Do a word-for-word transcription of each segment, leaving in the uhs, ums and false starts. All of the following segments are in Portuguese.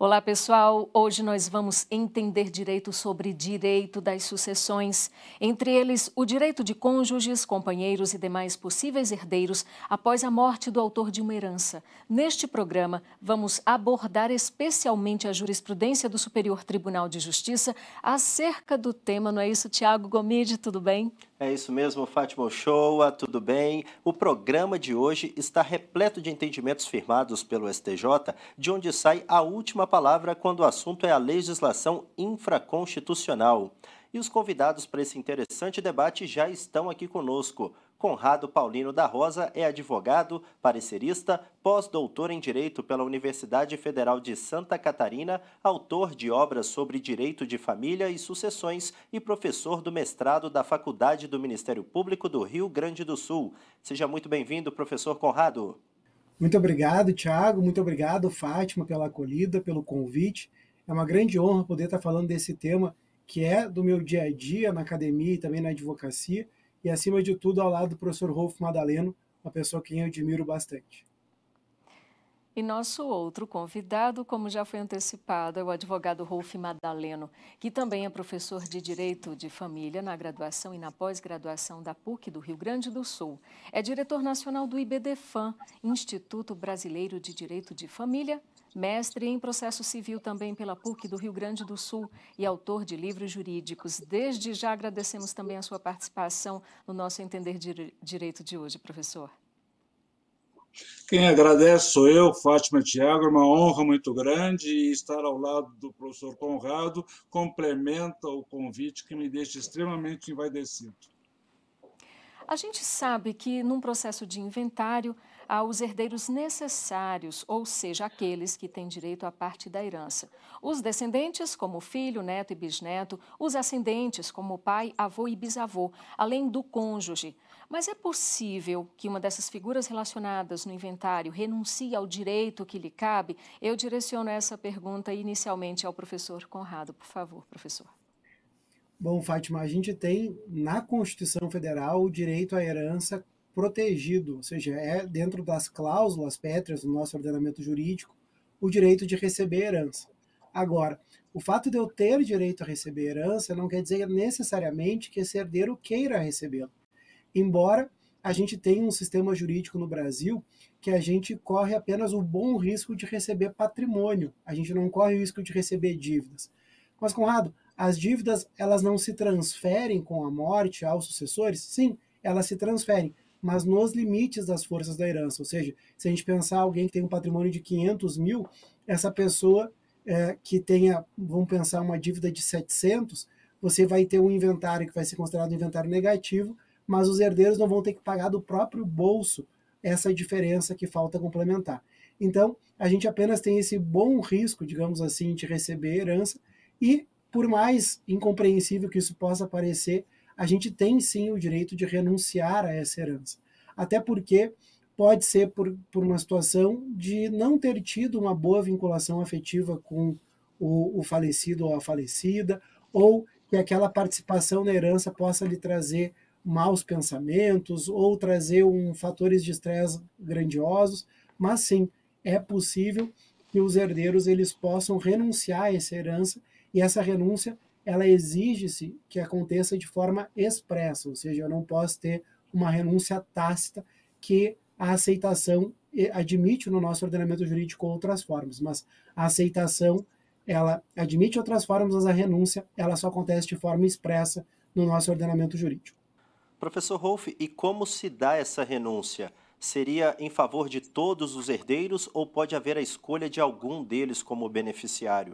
Olá, pessoal! Hoje nós vamos entender direito sobre direito das sucessões, entre eles o direito de cônjuges, companheiros e demais possíveis herdeiros após a morte do autor de uma herança. Neste programa, vamos abordar especialmente a jurisprudência do Superior Tribunal de Justiça acerca do tema, não é isso, Tiago Gomide? Tudo bem? É isso mesmo, Fátima Ochoa, tudo bem? O programa de hoje está repleto de entendimentos firmados pelo S T J, de onde sai a última palavra quando o assunto é a legislação infraconstitucional. E os convidados para esse interessante debate já estão aqui conosco. Conrado Paulino da Rosa é advogado, parecerista, pós-doutor em Direito pela Universidade Federal de Santa Catarina, autor de obras sobre direito de família e sucessões e professor do mestrado da Faculdade do Ministério Público do Rio Grande do Sul. Seja muito bem-vindo, professor Conrado. Muito obrigado, Tiago. Muito obrigado, Fátima, pela acolhida, pelo convite. É uma grande honra poder estar falando desse tema que é do meu dia a dia na academia e também na advocacia, e, acima de tudo, ao lado do professor Rolf Madaleno, uma pessoa que eu admiro bastante. E nosso outro convidado, como já foi antecipado, é o advogado Rolf Madaleno, que também é professor de Direito de Família na graduação e na pós-graduação da P U C do Rio Grande do Sul. É diretor nacional do IBDFAM, Instituto Brasileiro de Direito de Família, mestre em processo civil também pela P U C do Rio Grande do Sul e autor de livros jurídicos. Desde já agradecemos também a sua participação no nosso Entender Direito de hoje, professor. Quem agradece sou eu, Fátima Tiago, é uma honra muito grande e estar ao lado do professor Conrado complementa o convite que me deixa extremamente envaidecido. A gente sabe que num processo de inventário há os herdeiros necessários, ou seja, aqueles que têm direito à parte da herança. Os descendentes, como filho, neto e bisneto, os ascendentes, como pai, avô e bisavô, além do cônjuge. Mas é possível que uma dessas figuras relacionadas no inventário renuncie ao direito que lhe cabe? Eu direciono essa pergunta inicialmente ao professor Conrado. Por favor, professor. Bom, Fátima, a gente tem na Constituição Federal o direito à herança protegido, ou seja, é dentro das cláusulas pétreas do nosso ordenamento jurídico o direito de receber herança. Agora, o fato de eu ter direito a receber herança não quer dizer necessariamente que esse herdeiro queira recebê-lo. Embora a gente tenha um sistema jurídico no Brasil que a gente corre apenas o bom risco de receber patrimônio, a gente não corre o risco de receber dívidas. Mas, Conrado, as dívidas elas não se transferem com a morte aos sucessores? Sim, elas se transferem, mas nos limites das forças da herança. Ou seja, se a gente pensar alguém que tem um patrimônio de quinhentos mil, essa pessoa é, que tenha, vamos pensar, uma dívida de setecentos, você vai ter um inventário que vai ser considerado um inventário negativo, mas os herdeiros não vão ter que pagar do próprio bolso essa diferença que falta complementar. Então, a gente apenas tem esse bom risco, digamos assim, de receber herança e, por mais incompreensível que isso possa parecer, a gente tem sim o direito de renunciar a essa herança. Até porque pode ser por, por uma situação de não ter tido uma boa vinculação afetiva com o, o falecido ou a falecida, ou que aquela participação na herança possa lhe trazer maus pensamentos ou trazer um, fatores de estresse grandiosos, mas sim, é possível que os herdeiros eles possam renunciar a essa herança, e essa renúncia ela exige-se que aconteça de forma expressa, ou seja, eu não posso ter uma renúncia tácita que a aceitação admite no nosso ordenamento jurídico outras formas, mas a aceitação ela admite outras formas, mas a renúncia ela só acontece de forma expressa no nosso ordenamento jurídico. Professor Rolf, e como se dá essa renúncia? Seria em favor de todos os herdeiros ou pode haver a escolha de algum deles como beneficiário?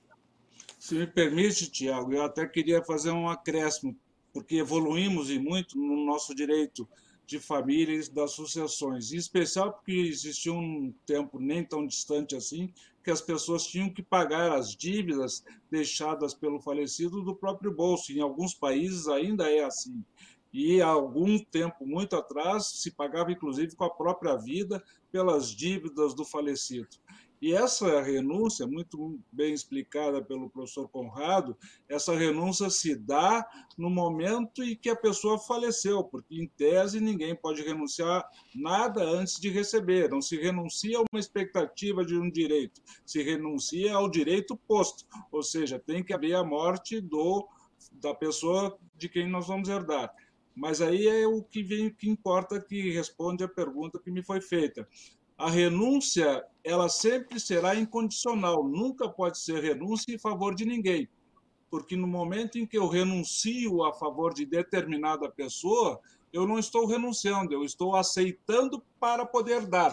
Se me permite, Tiago, eu até queria fazer um acréscimo, porque evoluímos e muito no nosso direito de família e das sucessões, em especial porque existia um tempo nem tão distante assim, que as pessoas tinham que pagar as dívidas deixadas pelo falecido do próprio bolso. Em alguns países ainda é assim. E há algum tempo, muito atrás, se pagava inclusive com a própria vida pelas dívidas do falecido. E essa renúncia, muito bem explicada pelo professor Conrado, essa renúncia se dá no momento em que a pessoa faleceu, porque, em tese, ninguém pode renunciar nada antes de receber. Não se renuncia a uma expectativa de um direito, se renuncia ao direito posto, ou seja, tem que haver a morte do, da pessoa de quem nós vamos herdar. Mas aí é o que, vem, que importa, que responde a pergunta que me foi feita. A renúncia, ela sempre será incondicional, nunca pode ser renúncia em favor de ninguém, porque no momento em que eu renuncio a favor de determinada pessoa, eu não estou renunciando, eu estou aceitando para poder dar.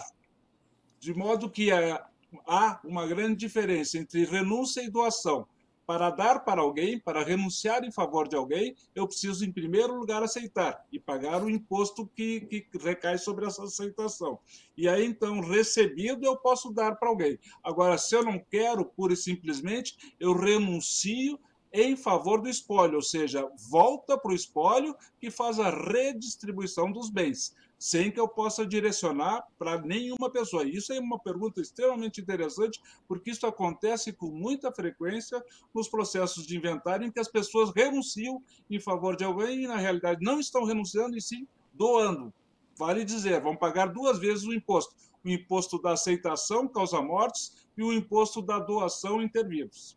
De modo que há uma grande diferença entre renúncia e doação. Para dar para alguém, para renunciar em favor de alguém, eu preciso, em primeiro lugar, aceitar e pagar o imposto que, que recai sobre essa aceitação. E aí, então, recebido, eu posso dar para alguém. Agora, se eu não quero, pura e simplesmente, eu renuncio em favor do espólio, ou seja, volta para o espólio que faz a redistribuição dos bens, sem que eu possa direcionar para nenhuma pessoa. Isso é uma pergunta extremamente interessante, porque isso acontece com muita frequência nos processos de inventário, em que as pessoas renunciam em favor de alguém e, na realidade, não estão renunciando, e sim doando. Vale dizer, vão pagar duas vezes o imposto. O imposto da aceitação, causa mortes, e o imposto da doação, intervivos.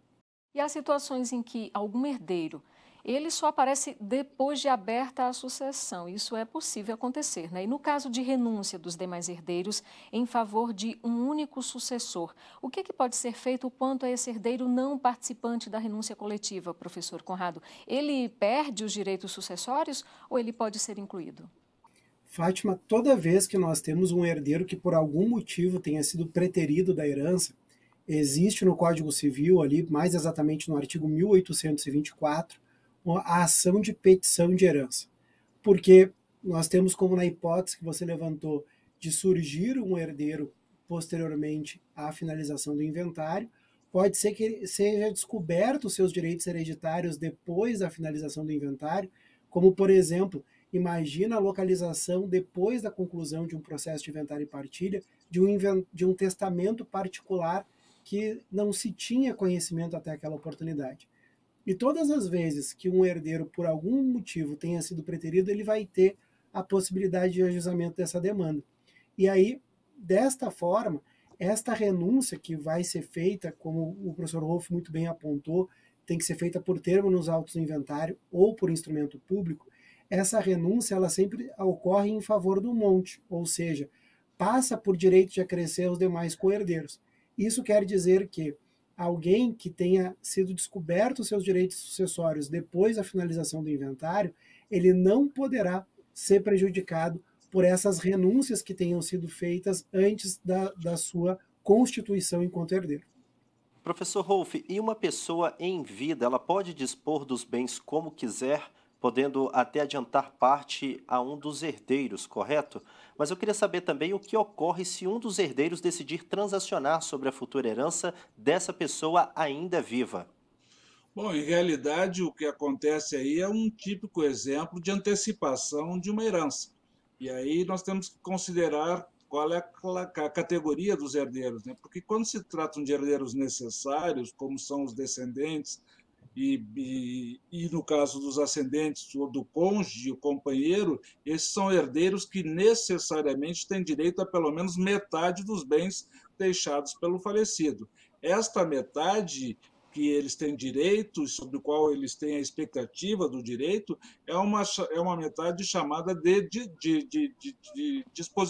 E há situações em que algum herdeiro, ele só aparece depois de aberta a sucessão. Isso é possível acontecer, né? E no caso de renúncia dos demais herdeiros em favor de um único sucessor, o que, que pode ser feito quanto a esse herdeiro não participante da renúncia coletiva, professor Conrado? Ele perde os direitos sucessórios ou ele pode ser incluído? Fátima, toda vez que nós temos um herdeiro que por algum motivo tenha sido preterido da herança, existe no Código Civil, ali mais exatamente no artigo mil oitocentos e vinte e quatro, a ação de petição de herança. Porque nós temos, como na hipótese que você levantou, de surgir um herdeiro posteriormente à finalização do inventário, pode ser que seja descoberto os seus direitos hereditários depois da finalização do inventário, como, por exemplo, imagina a localização depois da conclusão de um processo de inventário e partilha, de um, de um testamento particular que não se tinha conhecimento até aquela oportunidade. E todas as vezes que um herdeiro, por algum motivo, tenha sido preterido, ele vai ter a possibilidade de ajuizamento dessa demanda. E aí, desta forma, esta renúncia que vai ser feita, como o professor Rolf muito bem apontou, tem que ser feita por termo nos autos do inventário ou por instrumento público, essa renúncia ela sempre ocorre em favor do monte, ou seja, passa por direito de acrescer aos demais co-herdeiros. Isso quer dizer que alguém que tenha sido descoberto os seus direitos sucessórios depois da finalização do inventário, ele não poderá ser prejudicado por essas renúncias que tenham sido feitas antes da, da sua constituição enquanto herdeiro. Professor Rolf, e uma pessoa em vida, ela pode dispor dos bens como quiser, podendo até adiantar parte a um dos herdeiros, correto? Mas eu queria saber também o que ocorre se um dos herdeiros decidir transacionar sobre a futura herança dessa pessoa ainda viva. Bom, em realidade, o que acontece aí é um típico exemplo de antecipação de uma herança. E aí nós temos que considerar qual é a categoria dos herdeiros, né? Porque quando se tratam de herdeiros necessários, como são os descendentes, E, e, e no caso dos ascendentes, do cônjuge, o companheiro, esses são herdeiros que necessariamente têm direito a pelo menos metade dos bens deixados pelo falecido. Esta metade que eles têm direito, sobre o qual eles têm a expectativa do direito, é uma, é uma metade chamada de, de, de, de, de, de,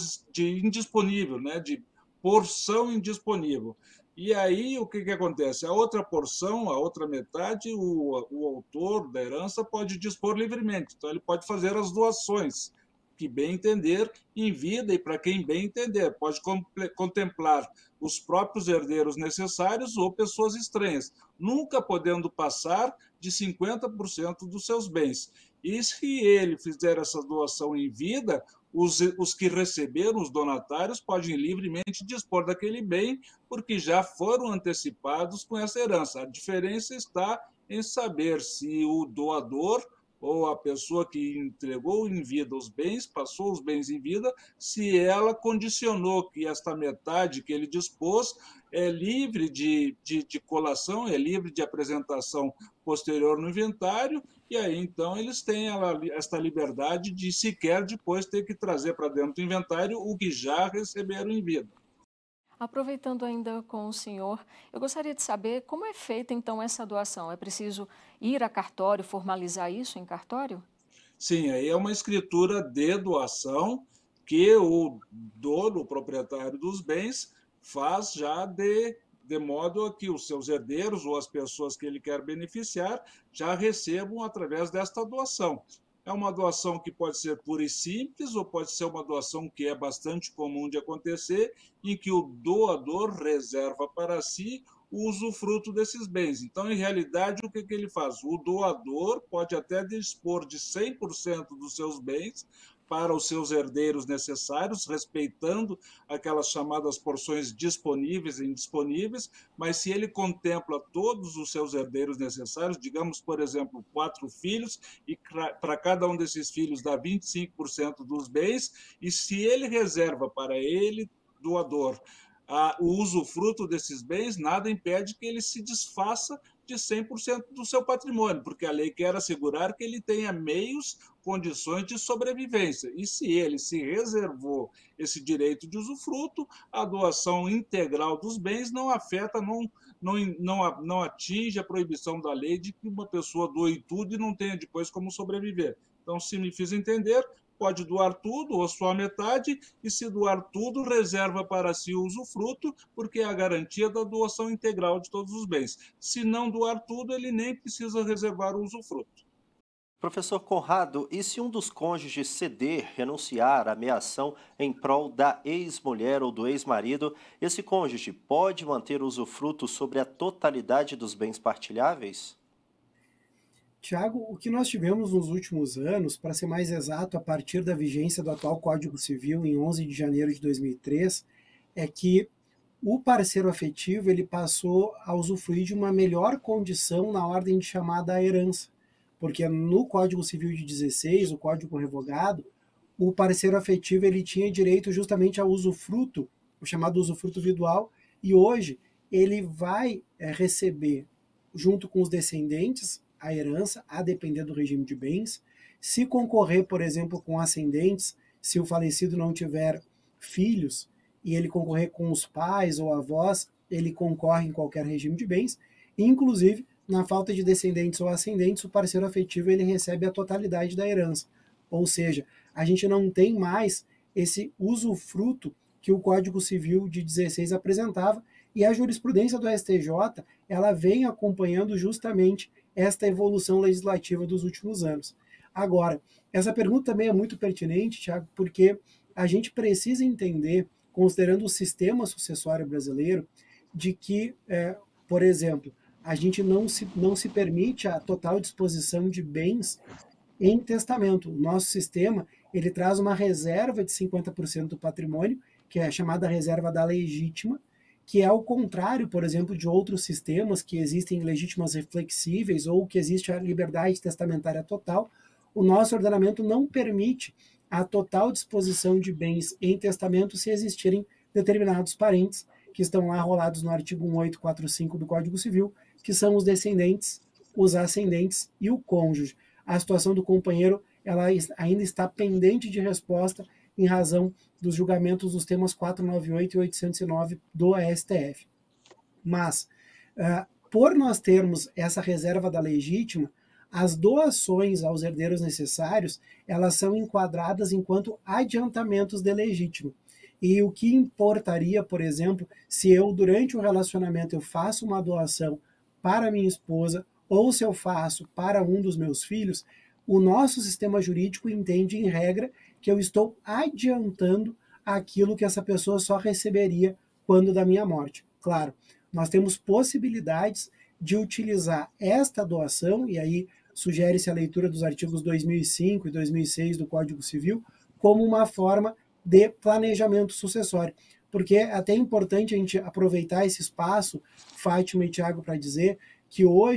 de indisponível, né? De porção indisponível. E aí, o que, que acontece? A outra porção, a outra metade, o, o autor da herança pode dispor livremente. Então, ele pode fazer as doações, que bem entender, em vida e para quem bem entender. Pode contemplar os próprios herdeiros necessários ou pessoas estranhas, nunca podendo passar de cinquenta por cento dos seus bens. E se ele fizer essa doação em vida, Os, os que receberam, os donatários, podem livremente dispor daquele bem, porque já foram antecipados com essa herança. A diferença está em saber se o doador ou a pessoa que entregou em vida os bens, passou os bens em vida, se ela condicionou que esta metade que ele dispôs é livre de, de, de colação, é livre de apresentação posterior no inventário, e aí então eles têm ela, esta liberdade de sequer depois ter que trazer para dentro do inventário o que já receberam em vida. Aproveitando ainda com o senhor, eu gostaria de saber como é feita então essa doação. É preciso ir a cartório, formalizar isso em cartório? Sim, aí é uma escritura de doação que o dono, o proprietário dos bens, faz já de, de modo a que os seus herdeiros ou as pessoas que ele quer beneficiar já recebam através desta doação. É uma doação que pode ser pura e simples, ou pode ser uma doação que é bastante comum de acontecer, em que o doador reserva para si o usufruto desses bens. Então, em realidade, o que, que ele faz? O doador pode até dispor de cem por cento dos seus bens para os seus herdeiros necessários, respeitando aquelas chamadas porções disponíveis e indisponíveis, mas se ele contempla todos os seus herdeiros necessários, digamos, por exemplo, quatro filhos, e para cada um desses filhos dá vinte e cinco por cento dos bens, e se ele reserva para ele, doador, a, o usufruto desses bens, nada impede que ele se desfaça de cem por cento do seu patrimônio, porque a lei quer assegurar que ele tenha meios, condições de sobrevivência. E se ele se reservou esse direito de usufruto, a doação integral dos bens não afeta, não, não, não, não atinge a proibição da lei de que uma pessoa doe tudo e não tenha depois como sobreviver. Então, se me fiz entender, pode doar tudo ou só a metade, e se doar tudo, reserva para si o usufruto, porque é a garantia da doação integral de todos os bens. Se não doar tudo, ele nem precisa reservar o usufruto. Professor Conrado, e se um dos cônjuges ceder, renunciar à meação em prol da ex-mulher ou do ex-marido, esse cônjuge pode manter o usufruto sobre a totalidade dos bens partilháveis? Tiago, o que nós tivemos nos últimos anos, para ser mais exato, a partir da vigência do atual Código Civil, em onze de janeiro de dois mil e três, é que o parceiro afetivo ele passou a usufruir de uma melhor condição na ordem de chamada herança, porque no Código Civil de dezesseis, o Código Revogado, o parceiro afetivo ele tinha direito justamente ao usufruto, o chamado usufruto virtual, e hoje ele vai é, receber, junto com os descendentes, a herança, a depender do regime de bens. Se concorrer, por exemplo, com ascendentes, se o falecido não tiver filhos e ele concorrer com os pais ou avós, ele concorre em qualquer regime de bens. Inclusive, na falta de descendentes ou ascendentes, o parceiro afetivo ele recebe a totalidade da herança. Ou seja, a gente não tem mais esse usufruto que o Código Civil de dezesseis apresentava, e a jurisprudência do S T J ela vem acompanhando justamente esta evolução legislativa dos últimos anos. Agora, essa pergunta também é muito pertinente, Tiago, porque a gente precisa entender, considerando o sistema sucessório brasileiro, de que, é, por exemplo, a gente não se, não se permite a total disposição de bens em testamento. O nosso sistema ele traz uma reserva de cinquenta por cento do patrimônio, que é a chamada reserva da legítima, que é ao contrário, por exemplo, de outros sistemas que existem legítimas reflexíveis ou que existe a liberdade testamentária total. O nosso ordenamento não permite a total disposição de bens em testamento se existirem determinados parentes que estão lá rolados no artigo mil oitocentos e quarenta e cinco do Código Civil, que são os descendentes, os ascendentes e o cônjuge. A situação do companheiro ela ainda está pendente de resposta em razão dos julgamentos dos temas quatrocentos e noventa e oito e oitocentos e nove do S T F. Mas, uh, por nós termos essa reserva da legítima, as doações aos herdeiros necessários, elas são enquadradas enquanto adiantamentos de legítimo. E o que importaria, por exemplo, se eu, durante o relacionamento, eu faço uma doação para minha esposa, ou se eu faço para um dos meus filhos, o nosso sistema jurídico entende, em regra, que eu estou adiantando aquilo que essa pessoa só receberia quando da minha morte. Claro, nós temos possibilidades de utilizar esta doação, e aí sugere-se a leitura dos artigos dois mil e cinco e dois mil e seis do Código Civil, como uma forma de planejamento sucessório. Porque é até importante a gente aproveitar esse espaço, Fátima e Tiago, para dizer que hoje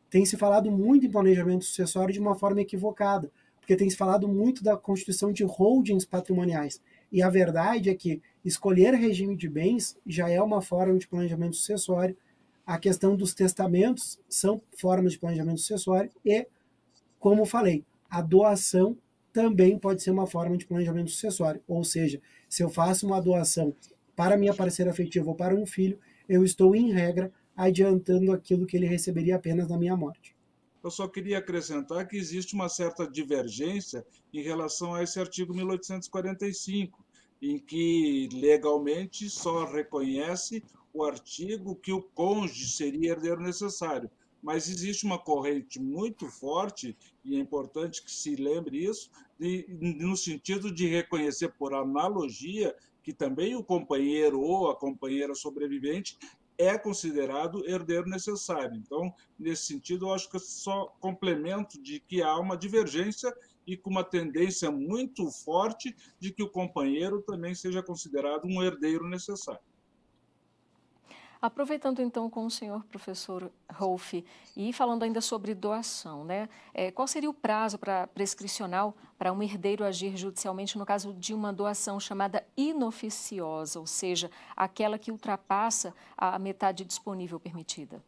tem se falado muito em planejamento sucessório de uma forma equivocada, porque tem se falado muito da constituição de holdings patrimoniais. E a verdade é que escolher regime de bens já é uma forma de planejamento sucessório. A questão dos testamentos são formas de planejamento sucessório e, como falei, a doação também pode ser uma forma de planejamento sucessório. Ou seja, se eu faço uma doação para minha parceira afetiva ou para um filho, eu estou, em regra, adiantando aquilo que ele receberia apenas na minha morte. Eu só queria acrescentar que existe uma certa divergência em relação a esse artigo mil oitocentos e quarenta e cinco, em que legalmente só reconhece o artigo que o cônjuge seria herdeiro necessário. Mas existe uma corrente muito forte, e é importante que se lembre isso, de, no sentido de reconhecer por analogia que também o companheiro ou a companheira sobrevivente é considerado herdeiro necessário. Então, nesse sentido, eu acho que é só complemento de que há uma divergência e com uma tendência muito forte de que o companheiro também seja considerado um herdeiro necessário. Aproveitando então com o senhor professor Rolf e falando ainda sobre doação, né? É, qual seria o prazo para prescricional para um herdeiro agir judicialmente no caso de uma doação chamada inoficiosa, ou seja, aquela que ultrapassa a metade disponível permitida?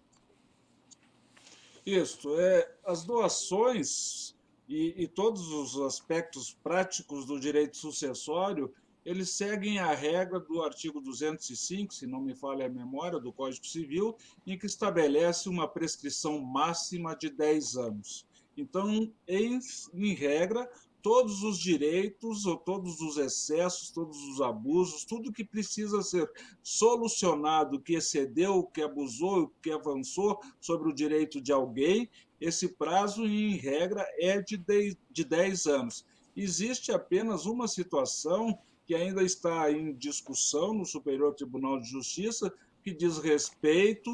Isso, é, as doações e, e todos os aspectos práticos do direito sucessório, eles seguem a regra do artigo duzentos e cinco, se não me falha a memória, do Código Civil, em que estabelece uma prescrição máxima de dez anos. Então, em, em regra, todos os direitos, ou todos os excessos, todos os abusos, tudo que precisa ser solucionado, que excedeu, que abusou, que avançou sobre o direito de alguém, esse prazo, em regra, é de dez anos. Existe apenas uma situação que ainda está em discussão no Superior Tribunal de Justiça, que diz respeito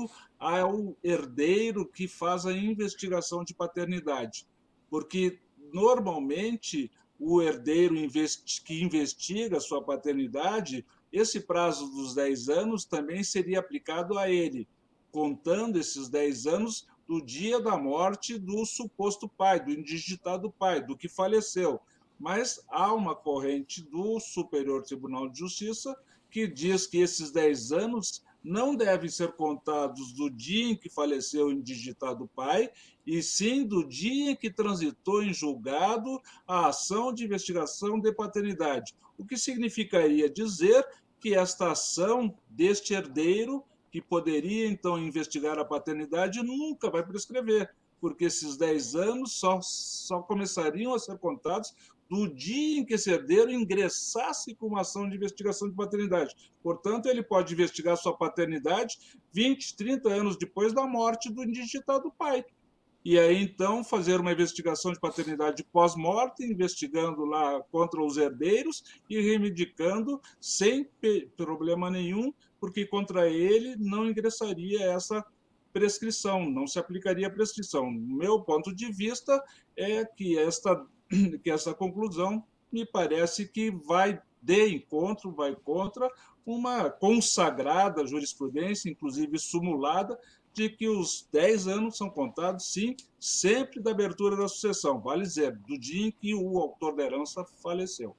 ao herdeiro que faz a investigação de paternidade. Porque, normalmente, o herdeiro que investiga sua paternidade, esse prazo dos dez anos também seria aplicado a ele, contando esses dez anos do dia da morte do suposto pai, do indigitado pai, do que faleceu. Mas há uma corrente do Superior Tribunal de Justiça que diz que esses dez anos não devem ser contados do dia em que faleceu o indigitado pai, e sim do dia em que transitou em julgado a ação de investigação de paternidade. O que significaria dizer que esta ação deste herdeiro, que poderia então investigar a paternidade, nunca vai prescrever, porque esses dez anos só, só começariam a ser contados do dia em que esse herdeiro ingressasse com uma ação de investigação de paternidade. Portanto, ele pode investigar sua paternidade vinte, trinta anos depois da morte do indigitado pai. E aí, então, fazer uma investigação de paternidade pós-morte, investigando lá contra os herdeiros e reivindicando sem problema nenhum, porque contra ele não ingressaria essa prescrição, não se aplicaria a prescrição. No meu ponto de vista, é que esta que essa conclusão me parece que vai de encontro, vai contra uma consagrada jurisprudência, inclusive sumulada, de que os dez anos são contados, sim, sempre da abertura da sucessão, vale dizer, do dia em que o autor da herança faleceu.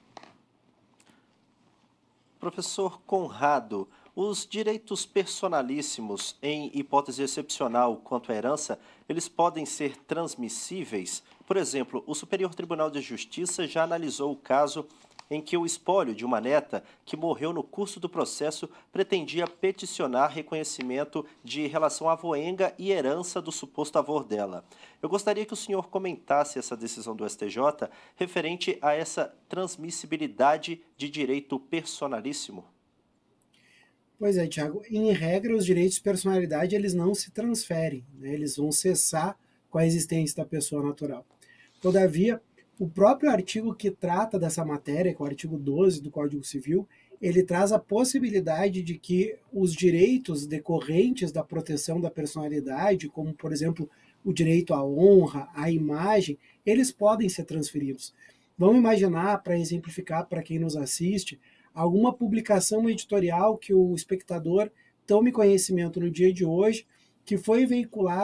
Professor Conrado, os direitos personalíssimos, em hipótese excepcional quanto à herança, eles podem ser transmissíveis? Por exemplo, o Superior Tribunal de Justiça já analisou o caso em que o espólio de uma neta que morreu no curso do processo pretendia peticionar reconhecimento de relação avoenga e herança do suposto avô dela. Eu gostaria que o senhor comentasse essa decisão do S T J referente a essa transmissibilidade de direito personalíssimo. Pois é, Tiago. Em regra, os direitos de personalidade eles não se transferem, né? Eles vão cessar com a existência da pessoa natural. Todavia, o próprio artigo que trata dessa matéria, que é o artigo doze do Código Civil, ele traz a possibilidade de que os direitos decorrentes da proteção da personalidade, como, por exemplo, o direito à honra, à imagem, eles podem ser transferidos. Vamos imaginar, para exemplificar para quem nos assiste, alguma publicação editorial que o espectador tome conhecimento no dia de hoje, que foi veiculada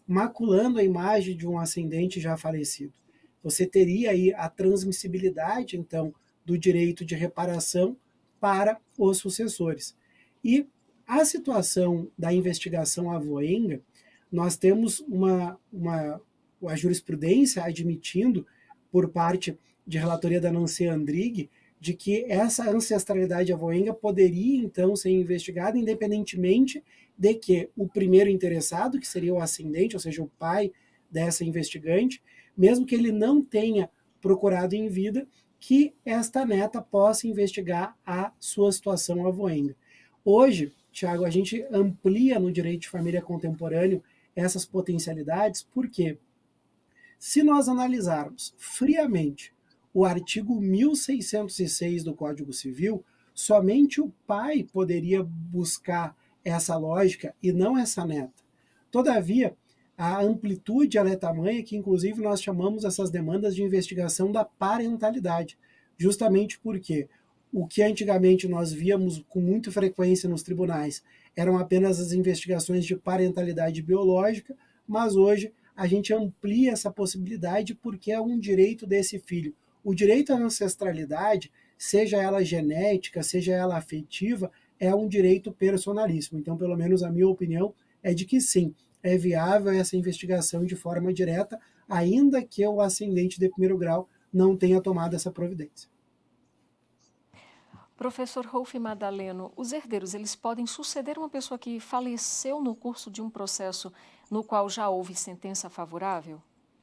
maculando a imagem de um ascendente já falecido. Você teria aí a transmissibilidade, então, do direito de reparação para os sucessores. E a situação da investigação avoenga, nós temos uma, uma a jurisprudência admitindo, por parte de relatoria da Nancy Andrighi, de que essa ancestralidade avoenga poderia, então, ser investigada independentemente de que o primeiro interessado, que seria o ascendente, ou seja, o pai dessa investigante, mesmo que ele não tenha procurado em vida, que esta neta possa investigar a sua situação avoenga. Hoje, Tiago, a gente amplia no direito de família contemporâneo essas potencialidades, porque se nós analisarmos friamente o artigo mil seiscentos e seis do Código Civil, somente o pai poderia buscar essa lógica e não essa neta. Todavia, a amplitude ela é tamanha que, inclusive, nós chamamos essas demandas de investigação da parentalidade, justamente porque o que antigamente nós víamos com muita frequência nos tribunais eram apenas as investigações de parentalidade biológica, mas hoje a gente amplia essa possibilidade porque é um direito desse filho. O direito à ancestralidade, seja ela genética, seja ela afetiva, é um direito personalíssimo. Então, pelo menos a minha opinião é de que sim, é viável essa investigação de forma direta, ainda que o ascendente de primeiro grau não tenha tomado essa providência. Professor Rolf Madaleno, os herdeiros, eles podem suceder uma pessoa que faleceu no curso de um processo no qual já houve sentença favorável?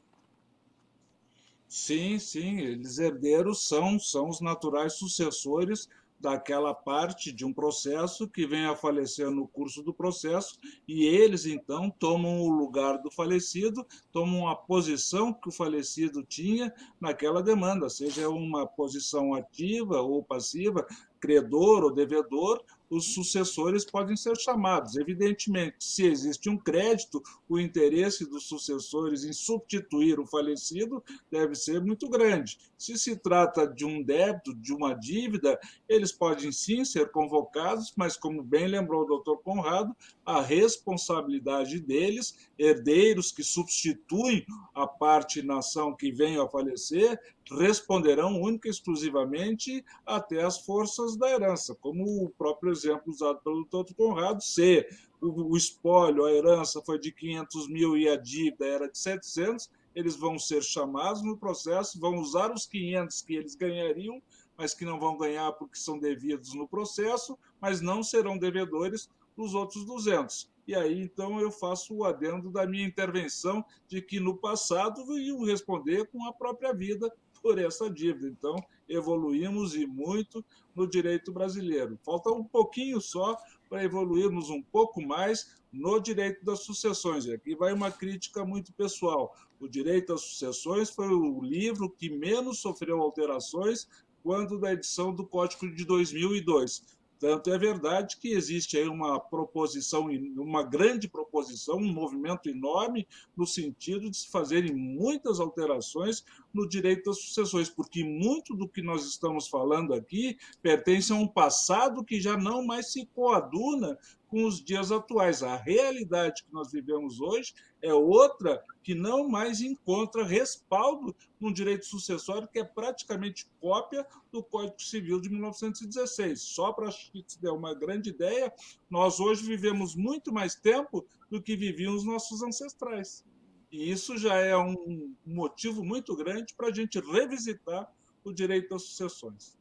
Sim, sim, eles herdeiros são, são os naturais sucessores daquela parte de um processo que vem a falecer no curso do processo e eles, então, tomam o lugar do falecido, tomam a posição que o falecido tinha naquela demanda, seja uma posição ativa ou passiva, credor ou devedor, os sucessores podem ser chamados. Evidentemente, se existe um crédito, o interesse dos sucessores em substituir o falecido deve ser muito grande. Se se trata de um débito, de uma dívida, eles podem sim ser convocados, mas, como bem lembrou o doutor Conrado, a responsabilidade deles, herdeiros que substituem a parte nação que venha a falecer, responderão única e exclusivamente até as forças da herança, como o próprio exemplo usado pelo doutor Conrado, se o, o espólio, a herança foi de quinhentos mil e a dívida era de setecentos, eles vão ser chamados no processo, vão usar os quinhentos que eles ganhariam, mas que não vão ganhar porque são devidos no processo, mas não serão devedores dos outros duzentos. E aí, então, eu faço o adendo da minha intervenção de que, no passado, iam responder com a própria vida por essa dívida. Então, evoluímos e muito no direito brasileiro. Falta um pouquinho só para evoluirmos um pouco mais no direito das sucessões. E aqui vai uma crítica muito pessoal. O direito às sucessões foi o livro que menos sofreu alterações quando da edição do Código de dois mil e dois. Tanto é verdade que existe aí uma proposição, uma grande proposição, um movimento enorme no sentido de se fazerem muitas alterações no direito das sucessões, porque muito do que nós estamos falando aqui pertence a um passado que já não mais se coaduna com os dias atuais. A realidade que nós vivemos hoje é outra que não mais encontra respaldo num direito sucessório que é praticamente cópia do Código Civil de mil novecentos e dezesseis. Só para te dar uma grande ideia, nós hoje vivemos muito mais tempo do que viviam os nossos ancestrais. E isso já é um motivo muito grande para a gente revisitar o direito às sucessões.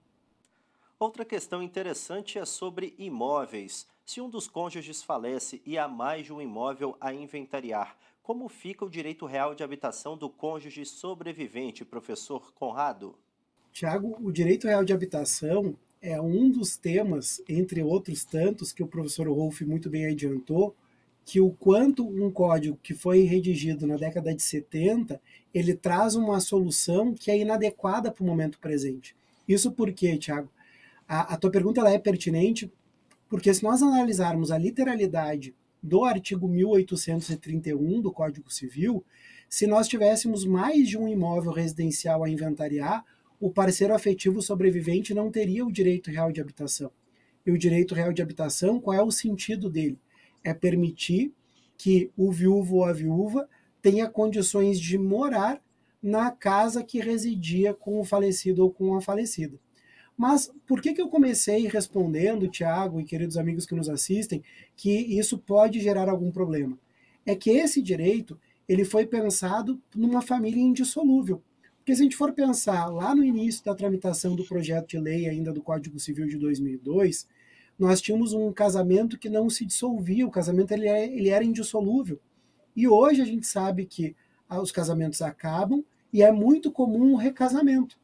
Outra questão interessante é sobre imóveis. Se um dos cônjuges falece e há mais de um imóvel a inventariar, como fica o direito real de habitação do cônjuge sobrevivente, professor Conrado? Tiago, o direito real de habitação é um dos temas, entre outros tantos, que o professor Rolf muito bem adiantou, que o quanto um código que foi redigido na década de setenta, ele traz uma solução que é inadequada para o momento presente. Isso porque, Tiago, a, a tua pergunta ela é pertinente, porque se nós analisarmos a literalidade do artigo mil oitocentos e trinta e um do Código Civil, se nós tivéssemos mais de um imóvel residencial a inventariar, o parceiro afetivo sobrevivente não teria o direito real de habitação. E o direito real de habitação, qual é o sentido dele? É permitir que o viúvo ou a viúva tenha condições de morar na casa que residia com o falecido ou com a falecida. Mas por que, que eu comecei respondendo, Tiago e queridos amigos que nos assistem, que isso pode gerar algum problema? É que esse direito ele foi pensado numa família indissolúvel. Porque se a gente for pensar lá no início da tramitação do projeto de lei ainda do Código Civil de dois mil e dois, nós tínhamos um casamento que não se dissolvia, o casamento ele, é, ele era indissolúvel. E hoje a gente sabe que os casamentos acabam e é muito comum o recasamento.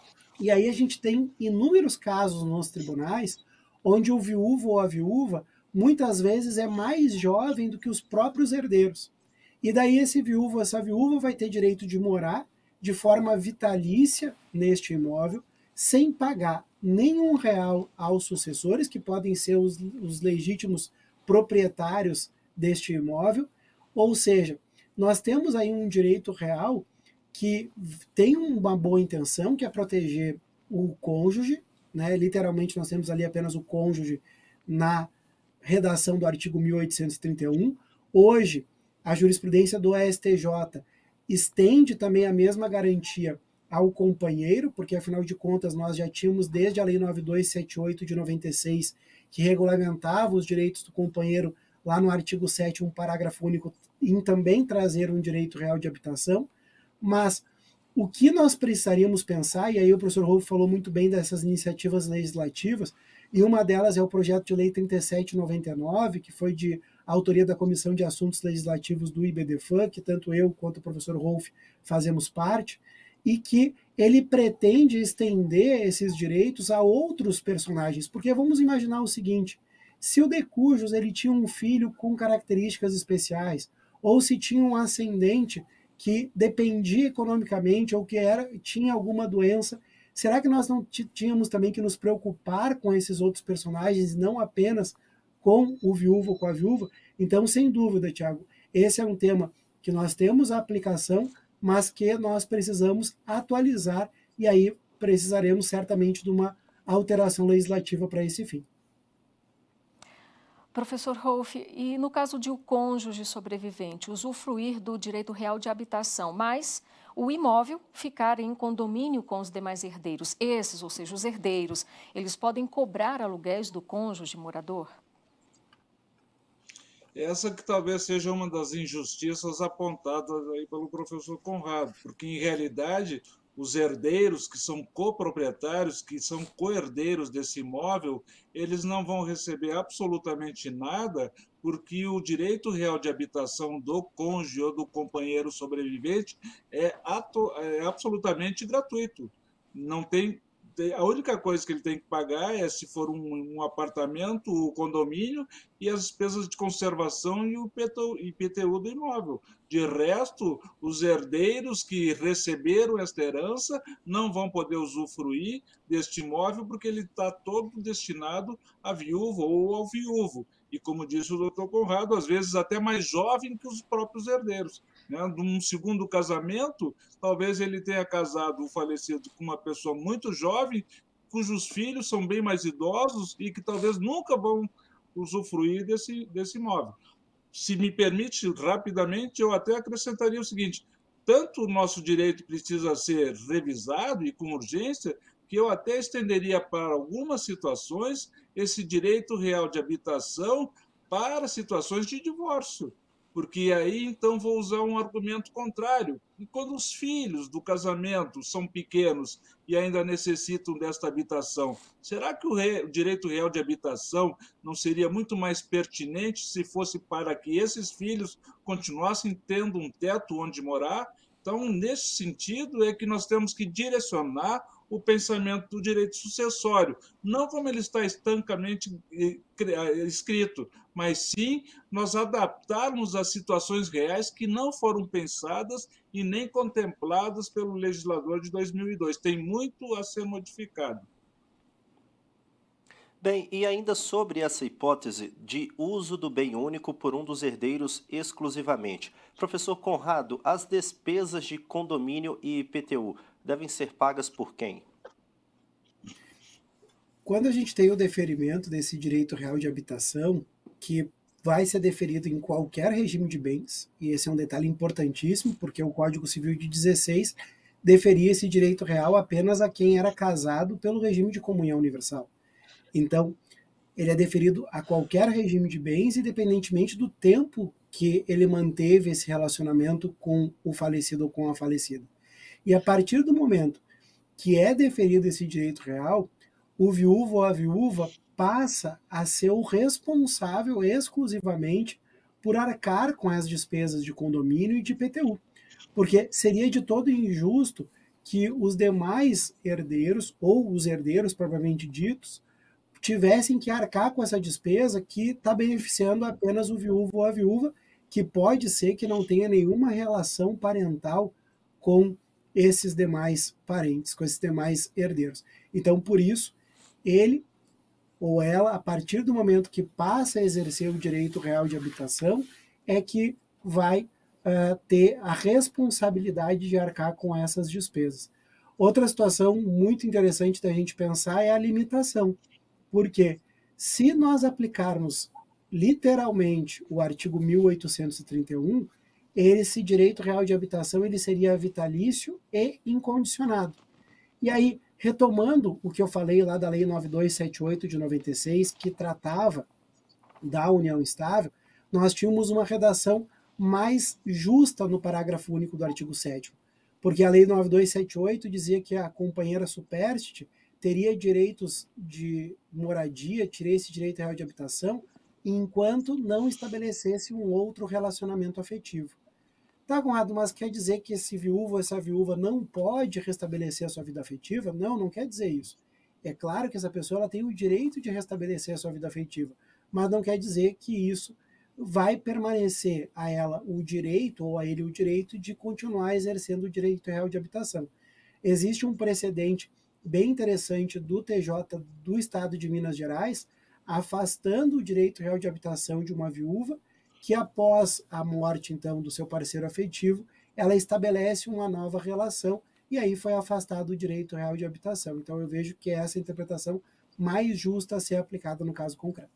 E aí a gente tem inúmeros casos nos nossos tribunais onde o viúvo ou a viúva muitas vezes é mais jovem do que os próprios herdeiros. E daí esse viúvo, essa viúva vai ter direito de morar de forma vitalícia neste imóvel, sem pagar nenhum real aos sucessores, que podem ser os, os legítimos proprietários deste imóvel. Ou seja, nós temos aí um direito real que tem uma boa intenção, que é proteger o cônjuge, né? Literalmente nós temos ali apenas o cônjuge na redação do artigo mil oitocentos e trinta e um. Hoje, a jurisprudência do S T J estende também a mesma garantia ao companheiro, porque afinal de contas nós já tínhamos desde a Lei nove mil duzentos e setenta e oito de noventa e seis, que regulamentava os direitos do companheiro lá no artigo sétimo, parágrafo único, em também trazer um direito real de habitação. Mas o que nós precisaríamos pensar, e aí o professor Rolf falou muito bem dessas iniciativas legislativas, e uma delas é o projeto de lei trinta e sete de noventa e nove, que foi de autoria da Comissão de Assuntos Legislativos do I B D F A M, que tanto eu quanto o professor Rolf fazemos parte, e que ele pretende estender esses direitos a outros personagens. Porque vamos imaginar o seguinte, se o decujus ele tinha um filho com características especiais, ou se tinha um ascendente que dependia economicamente ou que era, tinha alguma doença, será que nós não tínhamos também que nos preocupar com esses outros personagens, não apenas com o viúvo ou com a viúva? Então, sem dúvida, Tiago, esse é um tema que nós temos a aplicação, mas que nós precisamos atualizar, e aí precisaremos certamente de uma alteração legislativa para esse fim. Professor Rolf, e no caso de o cônjuge sobrevivente usufruir do direito real de habitação, mas o imóvel ficar em condomínio com os demais herdeiros, esses, ou seja, os herdeiros, eles podem cobrar aluguéis do cônjuge morador? Essa que talvez seja uma das injustiças apontadas aí pelo professor Conrado, porque, em realidade, os herdeiros que são coproprietários, que são coherdeiros desse imóvel, eles não vão receber absolutamente nada, porque o direito real de habitação do cônjuge ou do companheiro sobrevivente é, ato, é absolutamente gratuito. Não tem, a única coisa que ele tem que pagar é se for um, um apartamento, o condomínio e as despesas de conservação e o I P T U do imóvel. De resto, os herdeiros que receberam esta herança não vão poder usufruir deste imóvel porque ele está todo destinado à viúva ou ao viúvo. E, como disse o doutor Conrado, às vezes até mais jovem que os próprios herdeiros. Né? Num segundo casamento, talvez ele tenha casado, o falecido, com uma pessoa muito jovem, cujos filhos são bem mais idosos e que talvez nunca vão usufruir desse, desse imóvel. Se me permite, rapidamente, eu até acrescentaria o seguinte, tanto o nosso direito precisa ser revisado e com urgência, que eu até estenderia para algumas situações esse direito real de habitação para situações de divórcio. Porque aí, então, vou usar um argumento contrário. E quando os filhos do casamento são pequenos e ainda necessitam desta habitação, será que o, re... o direito real de habitação não seria muito mais pertinente se fosse para que esses filhos continuassem tendo um teto onde morar? Então, nesse sentido, é que nós temos que direcionar o pensamento do direito sucessório, não como ele está estancamente escrito, mas sim nós adaptarmos às situações reais que não foram pensadas e nem contempladas pelo legislador de dois mil e dois. Tem muito a ser modificado. Bem, e ainda sobre essa hipótese de uso do bem único por um dos herdeiros exclusivamente. Professor Conrado, as despesas de condomínio e I P T U devem ser pagas por quem? Quando a gente tem o deferimento desse direito real de habitação, que vai ser deferido em qualquer regime de bens, e esse é um detalhe importantíssimo, porque o Código Civil de dezesseis deferia esse direito real apenas a quem era casado pelo regime de comunhão universal. Então, ele é deferido a qualquer regime de bens, independentemente do tempo que ele manteve esse relacionamento com o falecido ou com a falecida. E a partir do momento que é deferido esse direito real, o viúvo ou a viúva passa a ser o responsável exclusivamente por arcar com as despesas de condomínio e de I P T U. Porque seria de todo injusto que os demais herdeiros, ou os herdeiros propriamente ditos, tivessem que arcar com essa despesa que está beneficiando apenas o viúvo ou a viúva, que pode ser que não tenha nenhuma relação parental com esses demais parentes, com esses demais herdeiros. Então, por isso, ele ou ela, a partir do momento que passa a exercer o direito real de habitação, é que vai uh, ter a responsabilidade de arcar com essas despesas. Outra situação muito interessante da gente pensar é a limitação, porque se nós aplicarmos literalmente o artigo mil oitocentos e trinta e um, esse direito real de habitação ele seria vitalício e incondicionado. E aí, retomando o que eu falei lá da Lei nove mil duzentos e setenta e oito de noventa e seis, que tratava da união estável, nós tínhamos uma redação mais justa no parágrafo único do artigo sétimo, porque a Lei nove mil duzentos e setenta e oito dizia que a companheira supérstite teria direitos de moradia, teria esse direito real de habitação, enquanto não estabelecesse um outro relacionamento afetivo. Tá, Conrado, mas quer dizer que esse viúvo ou essa viúva não pode restabelecer a sua vida afetiva? Não, não quer dizer isso. É claro que essa pessoa ela tem o direito de restabelecer a sua vida afetiva, mas não quer dizer que isso vai permanecer a ela o direito, ou a ele o direito, de continuar exercendo o direito real de habitação. Existe um precedente bem interessante do T J do Estado de Minas Gerais, afastando o direito real de habitação de uma viúva, que após a morte, então, do seu parceiro afetivo, ela estabelece uma nova relação, e aí foi afastado o direito real de habitação. Então, eu vejo que é essa interpretação mais justa a ser aplicada no caso concreto.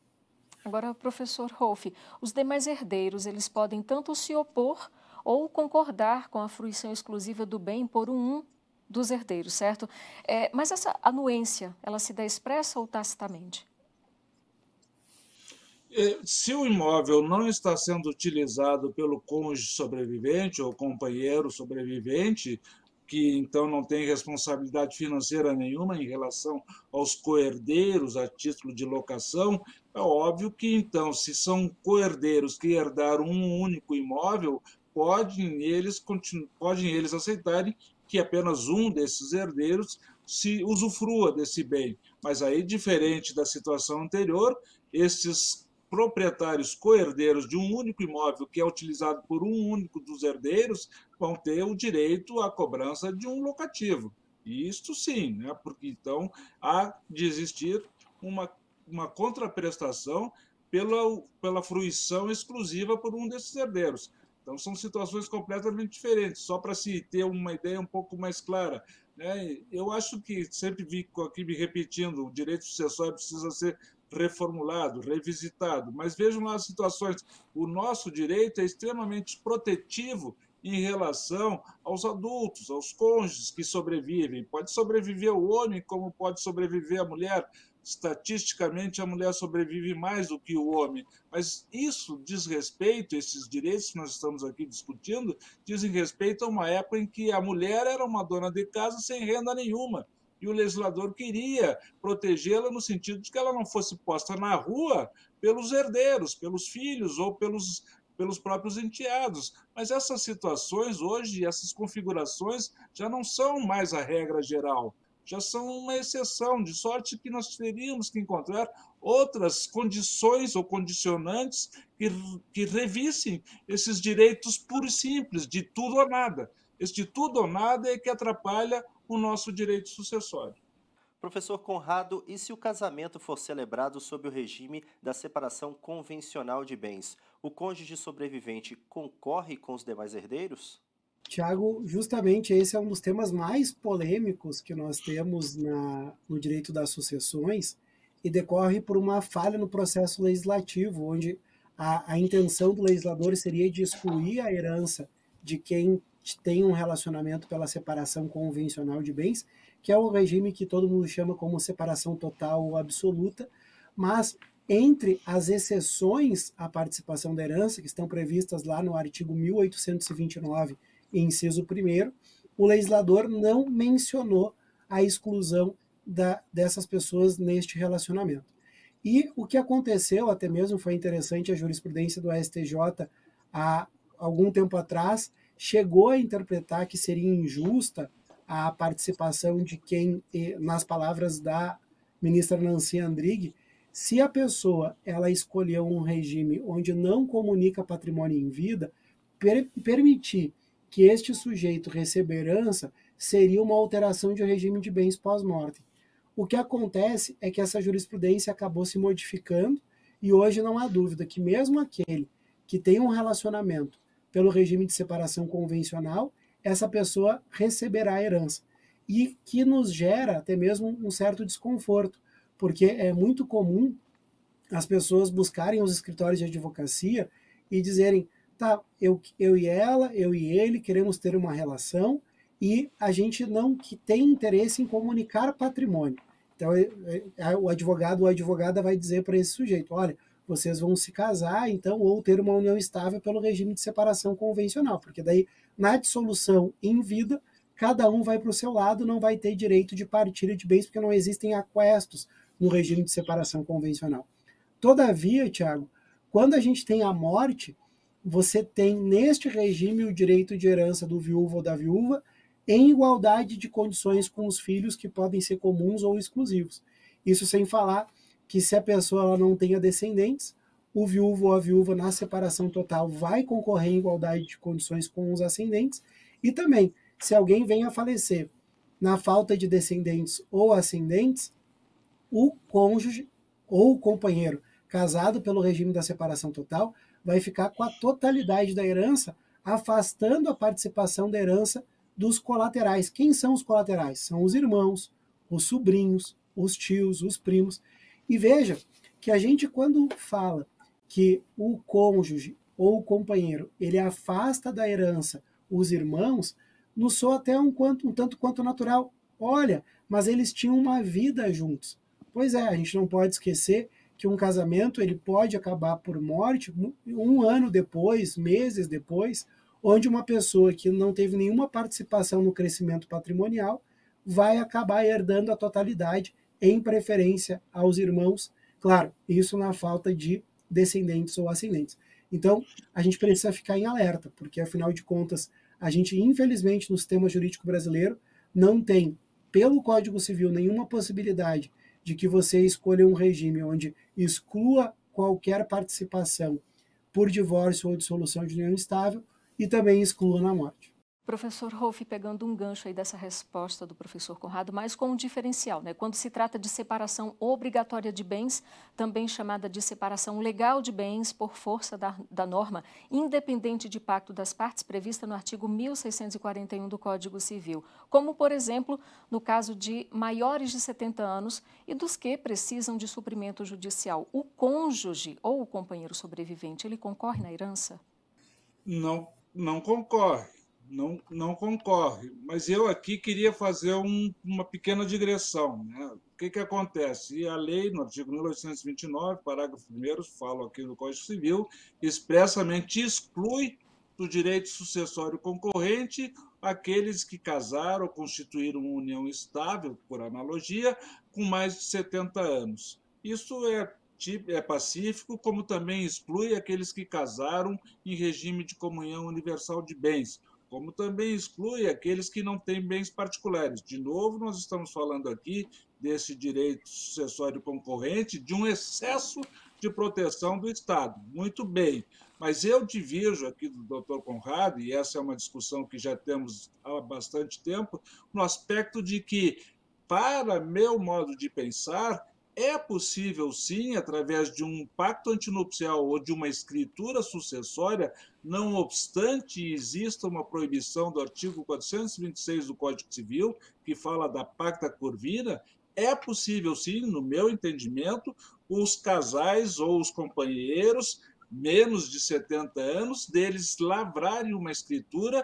Agora, professor Rolf, os demais herdeiros, eles podem tanto se opor ou concordar com a fruição exclusiva do bem por um dos herdeiros, certo? É, mas essa anuência, ela se dá expressa ou tacitamente? Se o imóvel não está sendo utilizado pelo cônjuge sobrevivente ou companheiro sobrevivente, que então não tem responsabilidade financeira nenhuma em relação aos coherdeiros a título de locação, é óbvio que então, se são coherdeiros que herdaram um único imóvel, podem eles, podem eles aceitarem que apenas um desses herdeiros se usufrua desse bem. Mas aí, diferente da situação anterior, esses proprietários coherdeiros de um único imóvel que é utilizado por um único dos herdeiros vão ter o direito à cobrança de um locativo. Isto sim, né? Porque então há de existir uma, uma contraprestação pela, pela fruição exclusiva por um desses herdeiros. Então são situações completamente diferentes, só para se ter uma ideia um pouco mais clara. Né? Eu acho que sempre vi aqui me repetindo, o direito sucessório precisa ser reformulado, revisitado, mas vejam lá as situações. O nosso direito é extremamente protetivo em relação aos adultos, aos cônjuges que sobrevivem. Pode sobreviver o homem como pode sobreviver a mulher. Estatisticamente, a mulher sobrevive mais do que o homem, mas isso diz respeito, esses direitos que nós estamos aqui discutindo, dizem respeito a uma época em que a mulher era uma dona de casa sem renda nenhuma, e o legislador queria protegê-la no sentido de que ela não fosse posta na rua pelos herdeiros, pelos filhos ou pelos, pelos próprios enteados. Mas essas situações hoje, essas configurações, já não são mais a regra geral, já são uma exceção, de sorte que nós teríamos que encontrar outras condições ou condicionantes que, que revissem esses direitos puros e simples, de tudo ou nada. Este tudo ou nada é que atrapalha o nosso direito sucessório. Professor Conrado, e se o casamento for celebrado sob o regime da separação convencional de bens, o cônjuge sobrevivente concorre com os demais herdeiros? Tiago, justamente esse é um dos temas mais polêmicos que nós temos na, no direito das sucessões, e decorre por uma falha no processo legislativo, onde a, a intenção do legislador seria de excluir a herança de quem tem um relacionamento pela separação convencional de bens, que é o regime que todo mundo chama como separação total ou absoluta, mas entre as exceções à participação da herança, que estão previstas lá no artigo mil oitocentos e vinte e nove, inciso primeiro, o legislador não mencionou a exclusão da, dessas pessoas neste relacionamento. E o que aconteceu, até mesmo foi interessante, a jurisprudência do S T J há algum tempo atrás chegou a interpretar que seria injusta a participação de quem, nas palavras da ministra Nancy Andrighi, se a pessoa ela escolheu um regime onde não comunica patrimônio em vida, per permitir que este sujeito receba herança seria uma alteração de regime de bens pós-mortem. O que acontece é que essa jurisprudência acabou se modificando e hoje não há dúvida que mesmo aquele que tem um relacionamento pelo regime de separação convencional, essa pessoa receberá a herança. E que nos gera até mesmo um certo desconforto, porque é muito comum as pessoas buscarem os escritórios de advocacia e dizerem, tá, eu, eu e ela, eu e ele queremos ter uma relação e a gente não que tem interesse em comunicar patrimônio. Então, o advogado ou a advogada vai dizer para esse sujeito, olha, vocês vão se casar, então, ou ter uma união estável pelo regime de separação convencional, porque daí, na dissolução em vida, cada um vai para o seu lado, não vai ter direito de partilha de bens, porque não existem aquestos no regime de separação convencional. Todavia, Tiago, quando a gente tem a morte, você tem neste regime o direito de herança do viúvo ou da viúva em igualdade de condições com os filhos que podem ser comuns ou exclusivos. Isso sem falar que se a pessoa ela não tenha descendentes, o viúvo ou a viúva na separação total vai concorrer em igualdade de condições com os ascendentes e também, se alguém vem a falecer na falta de descendentes ou ascendentes, o cônjuge ou o companheiro casado pelo regime da separação total vai ficar com a totalidade da herança, afastando a participação da herança dos colaterais. Quem são os colaterais? São os irmãos, os sobrinhos, os tios, os primos. E veja que a gente, quando fala que o cônjuge ou o companheiro ele afasta da herança os irmãos, nos soa até um, quanto, um tanto quanto natural. Olha, mas eles tinham uma vida juntos. Pois é, a gente não pode esquecer que um casamento ele pode acabar por morte um ano depois, meses depois, onde uma pessoa que não teve nenhuma participação no crescimento patrimonial vai acabar herdando a totalidade em preferência aos irmãos, claro, isso na falta de descendentes ou ascendentes. Então, a gente precisa ficar em alerta, porque afinal de contas, a gente infelizmente no sistema jurídico brasileiro não tem, pelo Código Civil, nenhuma possibilidade de que você escolha um regime onde exclua qualquer participação por divórcio ou dissolução de união estável e também exclua na morte. Professor Rolf, pegando um gancho aí dessa resposta do professor Conrado, mas com um diferencial, né? Quando se trata de separação obrigatória de bens, também chamada de separação legal de bens por força da, da norma, independente de pacto das partes prevista no artigo mil seiscentos e quarenta e um do Código Civil, como, por exemplo, no caso de maiores de setenta anos e dos que precisam de suprimento judicial. O cônjuge ou o companheiro sobrevivente, ele concorre na herança? Não, não concorre. Não, não concorre, mas eu aqui queria fazer um, uma pequena digressão. Né? O que, que acontece? E a lei, no artigo mil oitocentos e vinte e nove, parágrafo primeiro, falo aqui no Código Civil, expressamente exclui do direito sucessório concorrente aqueles que casaram ou constituíram uma união estável, por analogia, com mais de setenta anos. Isso é é pacífico, como também exclui aqueles que casaram em regime de comunhão universal de bens, como também exclui aqueles que não têm bens particulares. De novo, nós estamos falando aqui desse direito sucessório concorrente, de um excesso de proteção do Estado. Muito bem, mas eu divirjo aqui do doutor Conrado, e essa é uma discussão que já temos há bastante tempo, no aspecto de que, para meu modo de pensar, é possível, sim, através de um pacto antinupcial ou de uma escritura sucessória, não obstante exista uma proibição do artigo quatrocentos e vinte e seis do Código Civil, que fala da pacta curvina, é possível, sim, no meu entendimento, os casais ou os companheiros menos de setenta anos, deles lavrarem uma escritura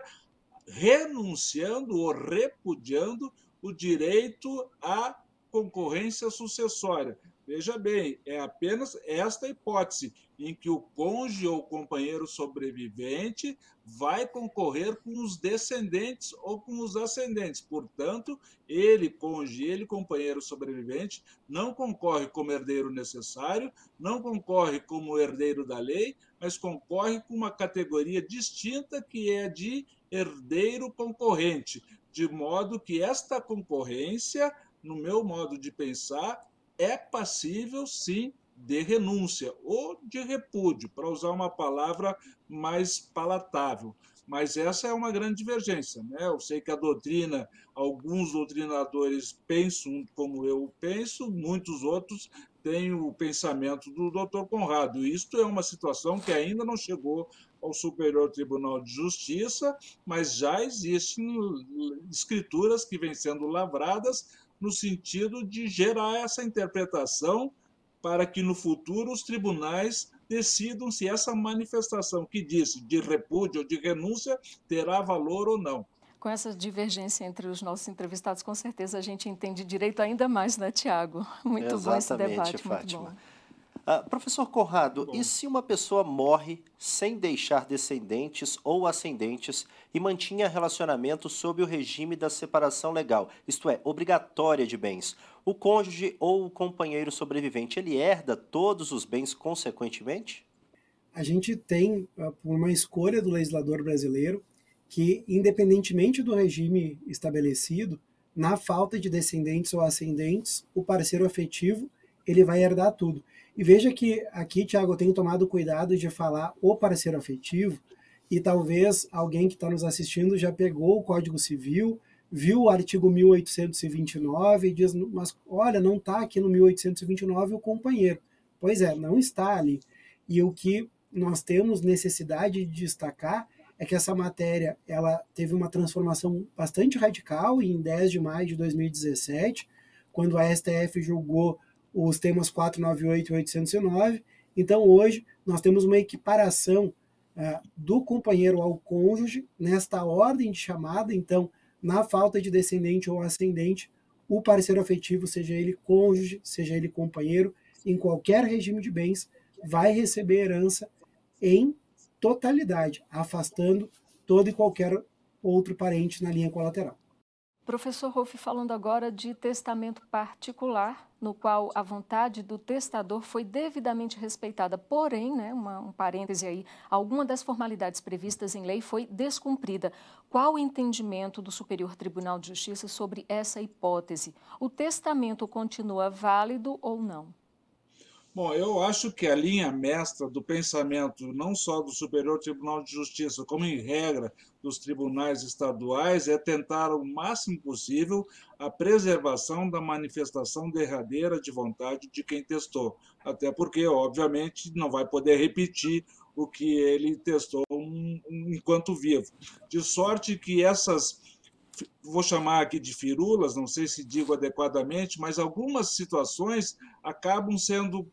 renunciando ou repudiando o direito à concorrência sucessória. Veja bem, é apenas esta hipótese em que o cônjuge ou companheiro sobrevivente vai concorrer com os descendentes ou com os ascendentes. Portanto, ele, cônjuge, ele, companheiro sobrevivente, não concorre como herdeiro necessário, não concorre como herdeiro da lei, mas concorre com uma categoria distinta que é de herdeiro concorrente, de modo que esta concorrência, no meu modo de pensar, é passível, sim, de renúncia ou de repúdio, para usar uma palavra mais palatável. Mas essa é uma grande divergência, né? Eu sei que a doutrina, alguns doutrinadores pensam como eu penso, muitos outros têm o pensamento do doutor Conrado. Isto é uma situação que ainda não chegou ao Superior Tribunal de Justiça, mas já existem escrituras que vêm sendo lavradas no sentido de gerar essa interpretação para que no futuro os tribunais decidam se essa manifestação que disse de repúdio ou de renúncia terá valor ou não. Com essa divergência entre os nossos entrevistados, com certeza a gente entende direito ainda mais, né, Tiago? Muito Exatamente, bom esse debate, Fátima. muito bom. Ah, professor Conrado, e se uma pessoa morre sem deixar descendentes ou ascendentes e mantinha relacionamento sob o regime da separação legal, isto é, obrigatória de bens, o cônjuge ou o companheiro sobrevivente, ele herda todos os bens consequentemente? A gente tem, por uma escolha do legislador brasileiro, que, independentemente do regime estabelecido, na falta de descendentes ou ascendentes, o parceiro afetivo ele vai herdar tudo. E veja que aqui, Tiago, eu tenho tomado cuidado de falar o parceiro afetivo, e talvez alguém que está nos assistindo já pegou o Código Civil, viu o artigo mil oitocentos e vinte e nove e diz, mas olha, não está aqui no mil oitocentos e vinte e nove o companheiro. Pois é, não está ali. E o que nós temos necessidade de destacar é que essa matéria ela teve uma transformação bastante radical em dez de maio de dois mil e dezessete, quando a S T F julgou os temas quatrocentos e noventa e oito e oitocentos e nove. Então, hoje, nós temos uma equiparação uh, do companheiro ao cônjuge, nesta ordem de chamada. Então, na falta de descendente ou ascendente, o parceiro afetivo, seja ele cônjuge, seja ele companheiro, em qualquer regime de bens, vai receber herança em totalidade, afastando todo e qualquer outro parente na linha colateral. Professor Rolf, falando agora de testamento particular, no qual a vontade do testador foi devidamente respeitada, porém, né, uma, um parêntese aí, alguma das formalidades previstas em lei foi descumprida. Qual o entendimento do Superior Tribunal de Justiça sobre essa hipótese? O testamento continua válido ou não? Bom, eu acho que a linha mestra do pensamento, não só do Superior Tribunal de Justiça, como em regra dos tribunais estaduais, é tentar o máximo possível a preservação da manifestação derradeira de vontade de quem testou. Até porque, obviamente, não vai poder repetir o que ele testou um, um, enquanto vivo. De sorte que essas, vou chamar aqui de firulas, não sei se digo adequadamente, mas algumas situações acabam sendo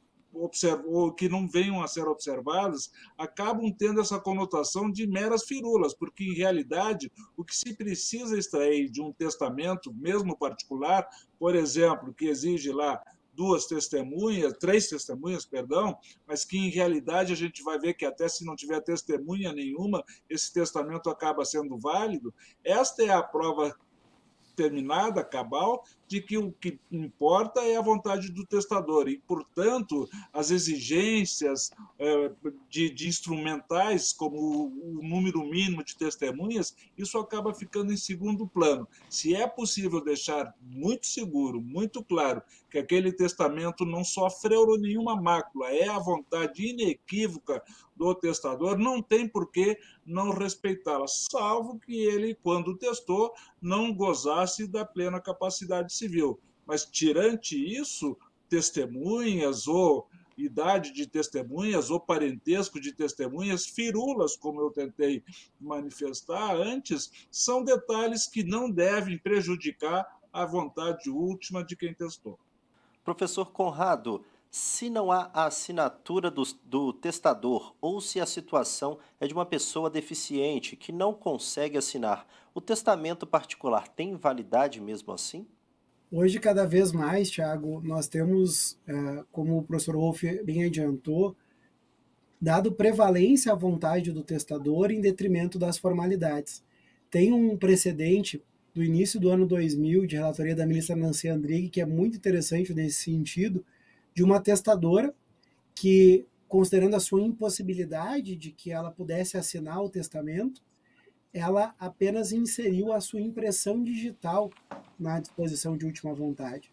ou que não venham a ser observadas, acabam tendo essa conotação de meras firulas, porque, em realidade, o que se precisa extrair de um testamento, mesmo particular, por exemplo, que exige lá duas testemunhas, três testemunhas, perdão, mas que, em realidade, a gente vai ver que até se não tiver testemunha nenhuma, esse testamento acaba sendo válido. Esta é a prova terminada, cabal, de que o que importa é a vontade do testador e, portanto, as exigências é, de, de instrumentais, como o, o número mínimo de testemunhas, isso acaba ficando em segundo plano. Se é possível deixar muito seguro, muito claro, que aquele testamento não sofreu nenhuma mácula, é a vontade inequívoca do testador, não tem por que não respeitá-la, salvo que ele, quando testou, não gozasse da plena capacidade civil. Mas, tirante isso, testemunhas ou idade de testemunhas ou parentesco de testemunhas, firulas, como eu tentei manifestar antes, são detalhes que não devem prejudicar a vontade última de quem testou. Professor Conrado, Se não há a assinatura do, do testador ou se a situação é de uma pessoa deficiente que não consegue assinar, o testamento particular tem validade mesmo assim? Hoje, cada vez mais, Thiago, nós temos, eh, como o professor Wolff bem adiantou, dado prevalência à vontade do testador em detrimento das formalidades. Tem um precedente do início do ano dois mil, de relatoria da ministra Nancy Andrighi, que é muito interessante nesse sentido, de uma testadora que, considerando a sua impossibilidade de que ela pudesse assinar o testamento, ela apenas inseriu a sua impressão digital na disposição de última vontade.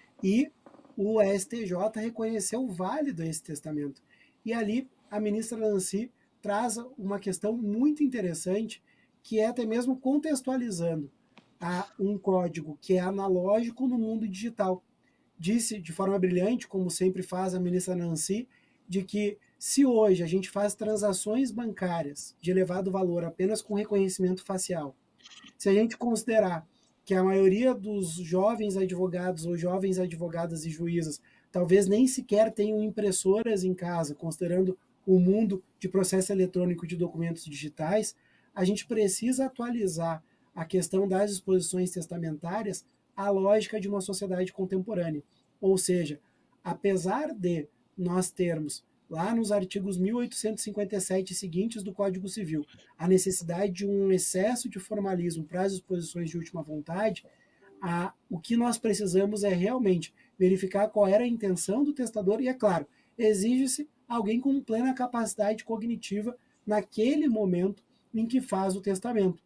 E o S T J reconheceu válido esse testamento. E ali a ministra Nancy traz uma questão muito interessante, que é até mesmo contextualizando a um código que é analógico no mundo digital. Disse de forma brilhante, como sempre faz a ministra Nancy, de que se hoje a gente faz transações bancárias de elevado valor apenas com reconhecimento facial, se a gente considerar que a maioria dos jovens advogados ou jovens advogadas e juízas talvez nem sequer tenham impressoras em casa, considerando o mundo de processo eletrônico de documentos digitais, a gente precisa atualizar a questão das disposições testamentárias à lógica de uma sociedade contemporânea. Ou seja, apesar de nós termos lá nos artigos mil oitocentos e cinquenta e sete seguintes do Código Civil a necessidade de um excesso de formalismo para as disposições de última vontade, a, o que nós precisamos é realmente verificar qual era a intenção do testador e, é claro, exige-se alguém com plena capacidade cognitiva naquele momento em que faz o testamento.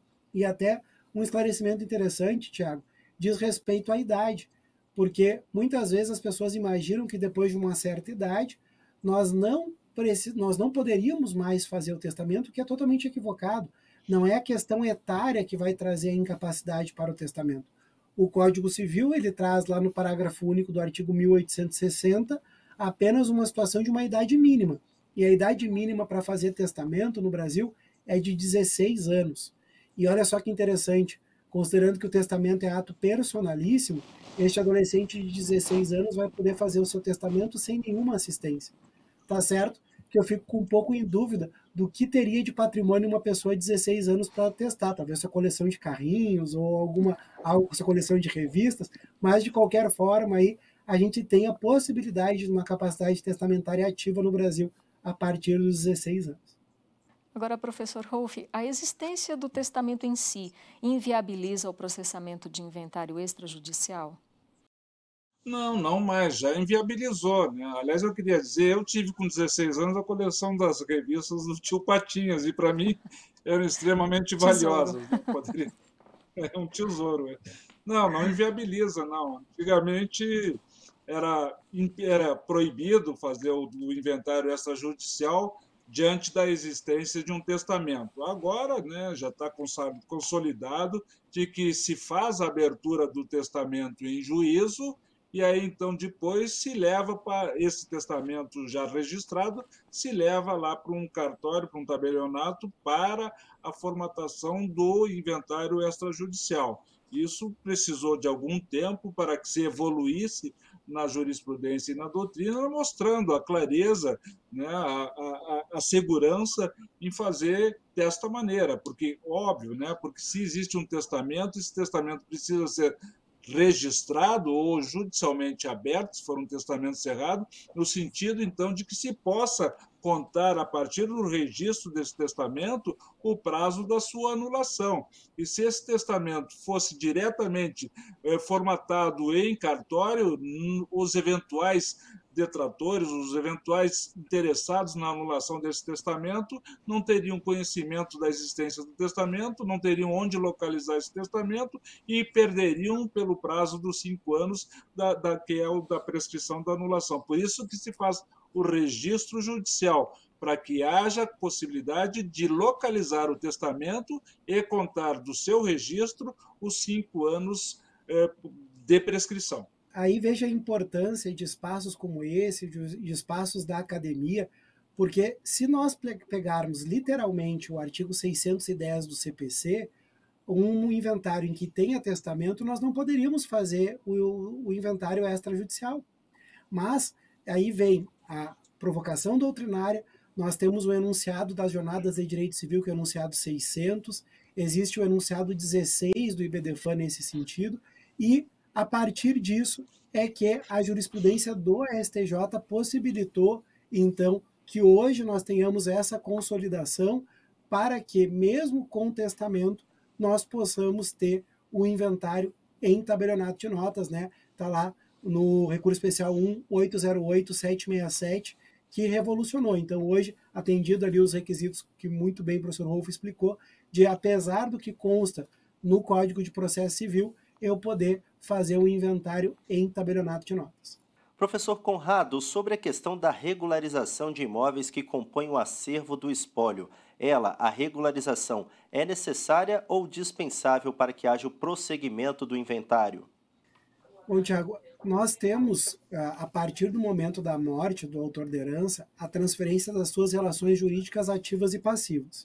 E até um esclarecimento interessante, Tiago, diz respeito à idade, porque muitas vezes as pessoas imaginam que depois de uma certa idade nós não, nós não poderíamos mais fazer o testamento, que é totalmente equivocado. Não é a questão etária que vai trazer a incapacidade para o testamento. O Código Civil ele traz lá no parágrafo único do artigo mil oitocentos e sessenta apenas uma situação de uma idade mínima. E a idade mínima para fazer testamento no Brasil é de dezesseis anos. E olha só que interessante, considerando que o testamento é ato personalíssimo, este adolescente de dezesseis anos vai poder fazer o seu testamento sem nenhuma assistência. Tá certo que eu fico com um pouco em dúvida do que teria de patrimônio uma pessoa de dezesseis anos para testar, talvez sua coleção de carrinhos ou alguma sua coleção de revistas, mas de qualquer forma aí a gente tem a possibilidade de uma capacidade testamentária ativa no Brasil a partir dos dezesseis anos. Agora, professor Wolff, a existência do testamento em si inviabiliza o processamento de inventário extrajudicial? Não, não mais, já inviabilizou, né? Aliás, eu queria dizer, eu tive com dezesseis anos a coleção das revistas do tio Patinhas, e para mim eram extremamente valiosas. Né? Poderia... É um tesouro. É. Não, não inviabiliza, não. Antigamente era, era proibido fazer o, o inventário extrajudicial diante da existência de um testamento. Agora, né, já está consolidado de que se faz a abertura do testamento em juízo, e aí, então, depois se leva para esse testamento já registrado, se leva lá para um cartório, para um tabelionato, para a formatação do inventário extrajudicial. Isso precisou de algum tempo para que se evoluísse na jurisprudência e na doutrina, mostrando a clareza, né, a, a, a segurança em fazer desta maneira, porque, óbvio, né, porque se existe um testamento, esse testamento precisa ser registrado ou judicialmente aberto, se for um testamento cerrado, no sentido, então, de que se possa contar, a partir do registro desse testamento, o prazo da sua anulação. E se esse testamento fosse diretamente eh, formatado em cartório, os eventuais detratores, os eventuais interessados na anulação desse testamento não teriam conhecimento da existência do testamento, não teriam onde localizar esse testamento e perderiam pelo prazo dos cinco anos da, da, que é o da prescrição da anulação. Por isso que se faz o registro judicial, para que haja possibilidade de localizar o testamento e contar do seu registro os cinco anos eh, de prescrição. Aí veja a importância de espaços como esse, de espaços da academia, porque se nós pegarmos literalmente o artigo seiscentos e dez do C P C, um inventário em que tenha testamento, nós não poderíamos fazer o, o inventário extrajudicial. Mas aí vem a provocação doutrinária, nós temos o enunciado das jornadas de direito civil, que é o enunciado seiscentos, existe o enunciado dezesseis do IBDFAN nesse sentido, e a partir disso é que a jurisprudência do S T J possibilitou, então, que hoje nós tenhamos essa consolidação para que, mesmo com testamento, nós possamos ter o inventário em tabelionato de notas, né? Está lá no recurso especial um oito zero oito sete seis sete, que revolucionou. Então, hoje, atendido ali os requisitos que muito bem o professor Rolfo explicou, de apesar do que consta no Código de Processo Civil, eu poder fazer o inventário em tabelionato de notas. Professor Conrado, sobre a questão da regularização de imóveis que compõem o acervo do espólio, ela, a regularização, é necessária ou dispensável para que haja o prosseguimento do inventário? Bom, Tiago, nós temos, a partir do momento da morte do autor da herança, a transferência das suas relações jurídicas ativas e passivas.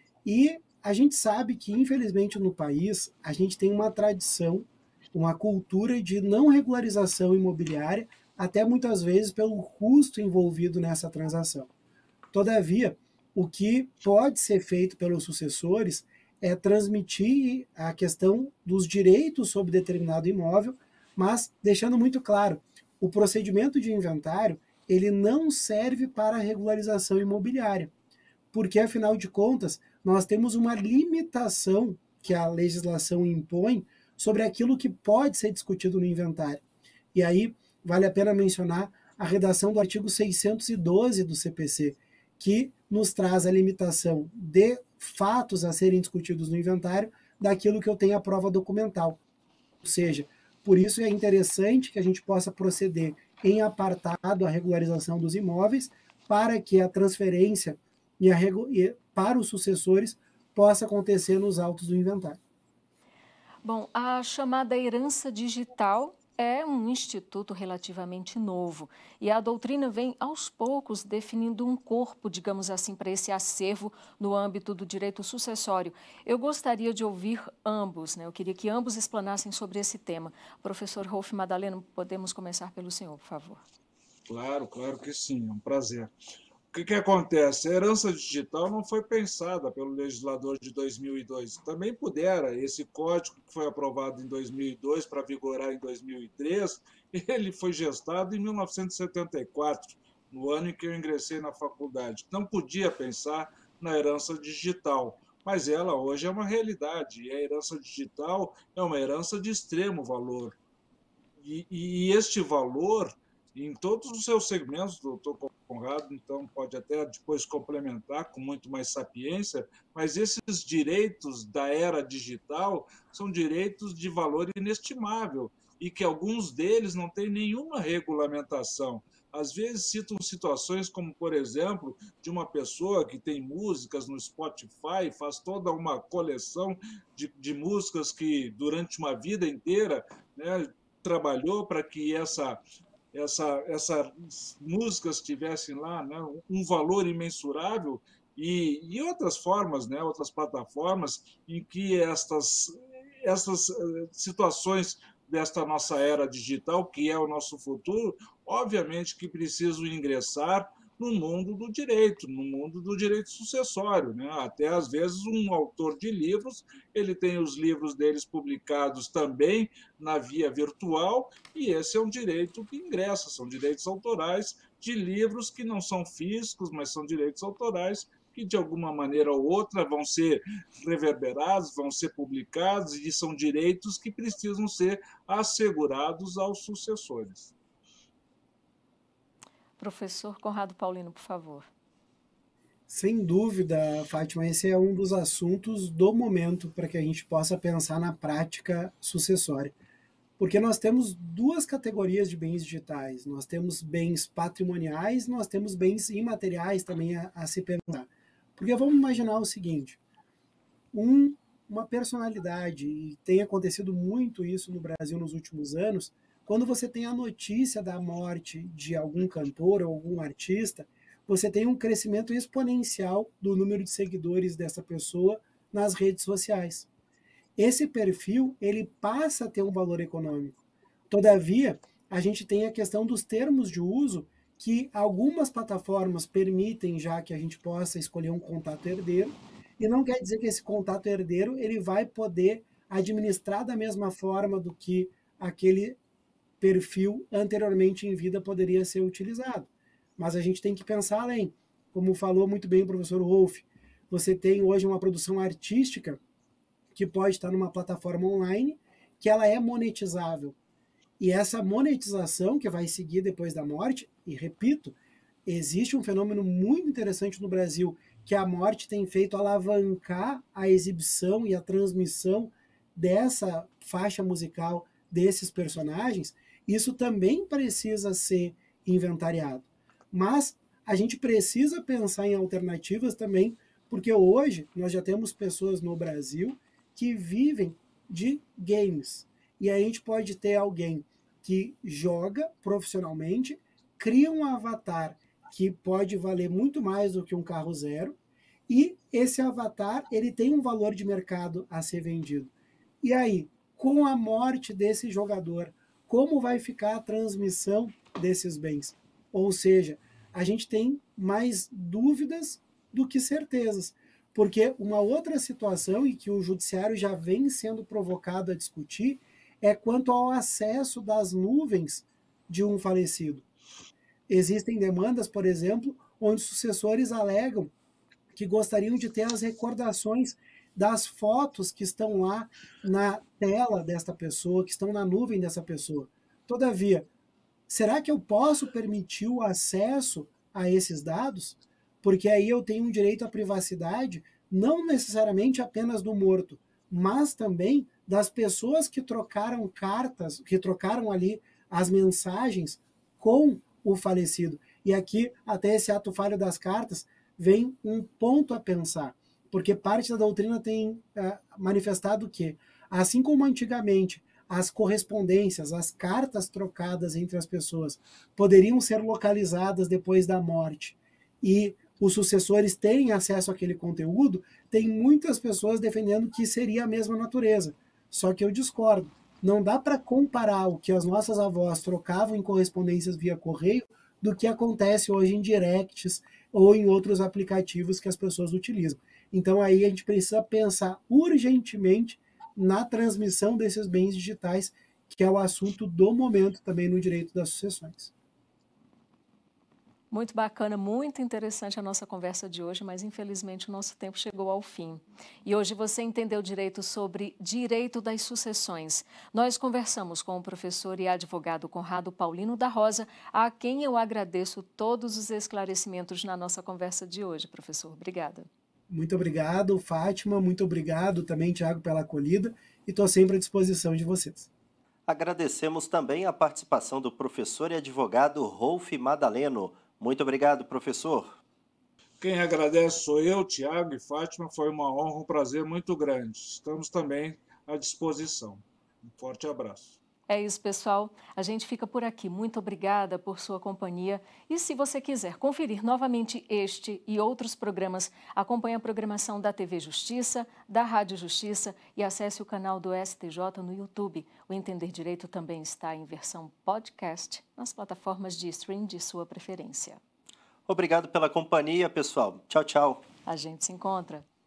E a gente sabe que, infelizmente, no país, a gente tem uma tradição, uma cultura de não regularização imobiliária, até muitas vezes pelo custo envolvido nessa transação. Todavia, o que pode ser feito pelos sucessores é transmitir a questão dos direitos sobre determinado imóvel, mas deixando muito claro, o procedimento de inventário ele não serve para a regularização imobiliária, porque, afinal de contas, nós temos uma limitação que a legislação impõe sobre aquilo que pode ser discutido no inventário. E aí, vale a pena mencionar a redação do artigo seiscentos e doze do C P C, que nos traz a limitação de fatos a serem discutidos no inventário daquilo que eu tenho a prova documental. Ou seja, por isso é interessante que a gente possa proceder em apartado a regularização dos imóveis para que a transferência e a regu... e para os sucessores possa acontecer nos autos do inventário. Bom, a chamada herança digital é um instituto relativamente novo e a doutrina vem aos poucos definindo um corpo, digamos assim, para esse acervo no âmbito do direito sucessório. Eu gostaria de ouvir ambos, né? Eu queria que ambos explanassem sobre esse tema. Professor Rolf Madaleno, podemos começar pelo senhor, por favor. Claro, claro que sim, é um prazer. O que, que acontece? A herança digital não foi pensada pelo legislador de dois mil e dois. Também pudera, esse código que foi aprovado em dois mil e dois para vigorar em dois mil e três, ele foi gestado em mil novecentos e setenta e quatro, no ano em que eu ingressei na faculdade. Não podia pensar na herança digital, mas ela hoje é uma realidade, e a herança digital é uma herança de extremo valor. E, e este valor, em todos os seus segmentos, doutor Conrado, então pode até depois complementar com muito mais sapiência, mas esses direitos da era digital são direitos de valor inestimável e que alguns deles não têm nenhuma regulamentação. Às vezes citam situações como, por exemplo, de uma pessoa que tem músicas no Spotify, faz toda uma coleção de, de músicas que durante uma vida inteira, né, trabalhou para que essa Essa, essas músicas tivessem lá, né, um valor imensurável e, e outras formas, né, outras plataformas em que estas, essas situações desta nossa era digital, que é o nosso futuro, obviamente que precisam ingressar no mundo do direito, no mundo do direito sucessório, né? Até às vezes um autor de livros, ele tem os livros deles publicados também na via virtual, e esse é um direito que ingressa, são direitos autorais de livros que não são físicos, mas são direitos autorais que de alguma maneira ou outra vão ser reverberados, vão ser publicados, e são direitos que precisam ser assegurados aos sucessores. Professor Conrado Paulino, por favor. Sem dúvida, Fátima, esse é um dos assuntos do momento para que a gente possa pensar na prática sucessória. Porque nós temos duas categorias de bens digitais. Nós temos bens patrimoniais, nós temos bens imateriais também a, a se pensar. Porque vamos imaginar o seguinte, um, uma personalidade, e tem acontecido muito isso no Brasil nos últimos anos, quando você tem a notícia da morte de algum cantor ou algum artista, você tem um crescimento exponencial do número de seguidores dessa pessoa nas redes sociais. Esse perfil, ele passa a ter um valor econômico. Todavia, a gente tem a questão dos termos de uso que algumas plataformas permitem já que a gente possa escolher um contato herdeiro, e não quer dizer que esse contato herdeiro ele vai poder administrar da mesma forma do que aquele perfil anteriormente em vida poderia ser utilizado. Mas a gente tem que pensar além. Como falou muito bem o professor Rolf, você tem hoje uma produção artística que pode estar numa plataforma online, que ela é monetizável. E essa monetização que vai seguir depois da morte, e repito, existe um fenômeno muito interessante no Brasil, que a morte tem feito alavancar a exibição e a transmissão dessa faixa musical, desses personagens. Isso também precisa ser inventariado. Mas a gente precisa pensar em alternativas também, porque hoje nós já temos pessoas no Brasil que vivem de games. E aí a gente pode ter alguém que joga profissionalmente, cria um avatar que pode valer muito mais do que um carro zero, e esse avatar ele tem um valor de mercado a ser vendido. E aí, com a morte desse jogador, como vai ficar a transmissão desses bens? Ou seja, a gente tem mais dúvidas do que certezas. Porque uma outra situação, e que o judiciário já vem sendo provocado a discutir, é quanto ao acesso das nuvens de um falecido. Existem demandas, por exemplo, onde sucessores alegam que gostariam de ter as recordações das fotos que estão lá na tela desta pessoa, que estão na nuvem dessa pessoa. Todavia, será que eu posso permitir o acesso a esses dados? Porque aí eu tenho um direito à privacidade, não necessariamente apenas do morto, mas também das pessoas que trocaram cartas, que trocaram ali as mensagens com o falecido. E aqui, até esse ato falho das cartas, vem um ponto a pensar, porque parte da doutrina tem é, manifestado que, assim como antigamente as correspondências, as cartas trocadas entre as pessoas poderiam ser localizadas depois da morte e os sucessores terem acesso àquele conteúdo, tem muitas pessoas defendendo que seria a mesma natureza. Só que eu discordo. Não dá para comparar o que as nossas avós trocavam em correspondências via correio do que acontece hoje em directs ou em outros aplicativos que as pessoas utilizam. Então aí a gente precisa pensar urgentemente na transmissão desses bens digitais, que é o assunto do momento também no direito das sucessões. Muito bacana, muito interessante a nossa conversa de hoje, mas infelizmente o nosso tempo chegou ao fim. E hoje você entendeu direito sobre direito das sucessões. Nós conversamos com o professor e advogado Conrado Paulino da Rosa, a quem eu agradeço todos os esclarecimentos na nossa conversa de hoje. Professor, obrigada. Muito obrigado, Fátima, muito obrigado também, Tiago, pela acolhida, e estou sempre à disposição de vocês. Agradecemos também a participação do professor e advogado Rolf Madaleno. Muito obrigado, professor. Quem agradece sou eu, Tiago e Fátima. Foi uma honra, um prazer muito grande. Estamos também à disposição. Um forte abraço. É isso, pessoal. A gente fica por aqui. Muito obrigada por sua companhia. E se você quiser conferir novamente este e outros programas, acompanhe a programação da T V Justiça, da Rádio Justiça e acesse o canal do S T J no YouTube. O Entender Direito também está em versão podcast nas plataformas de stream de sua preferência. Obrigado pela companhia, pessoal. Tchau, tchau. A gente se encontra.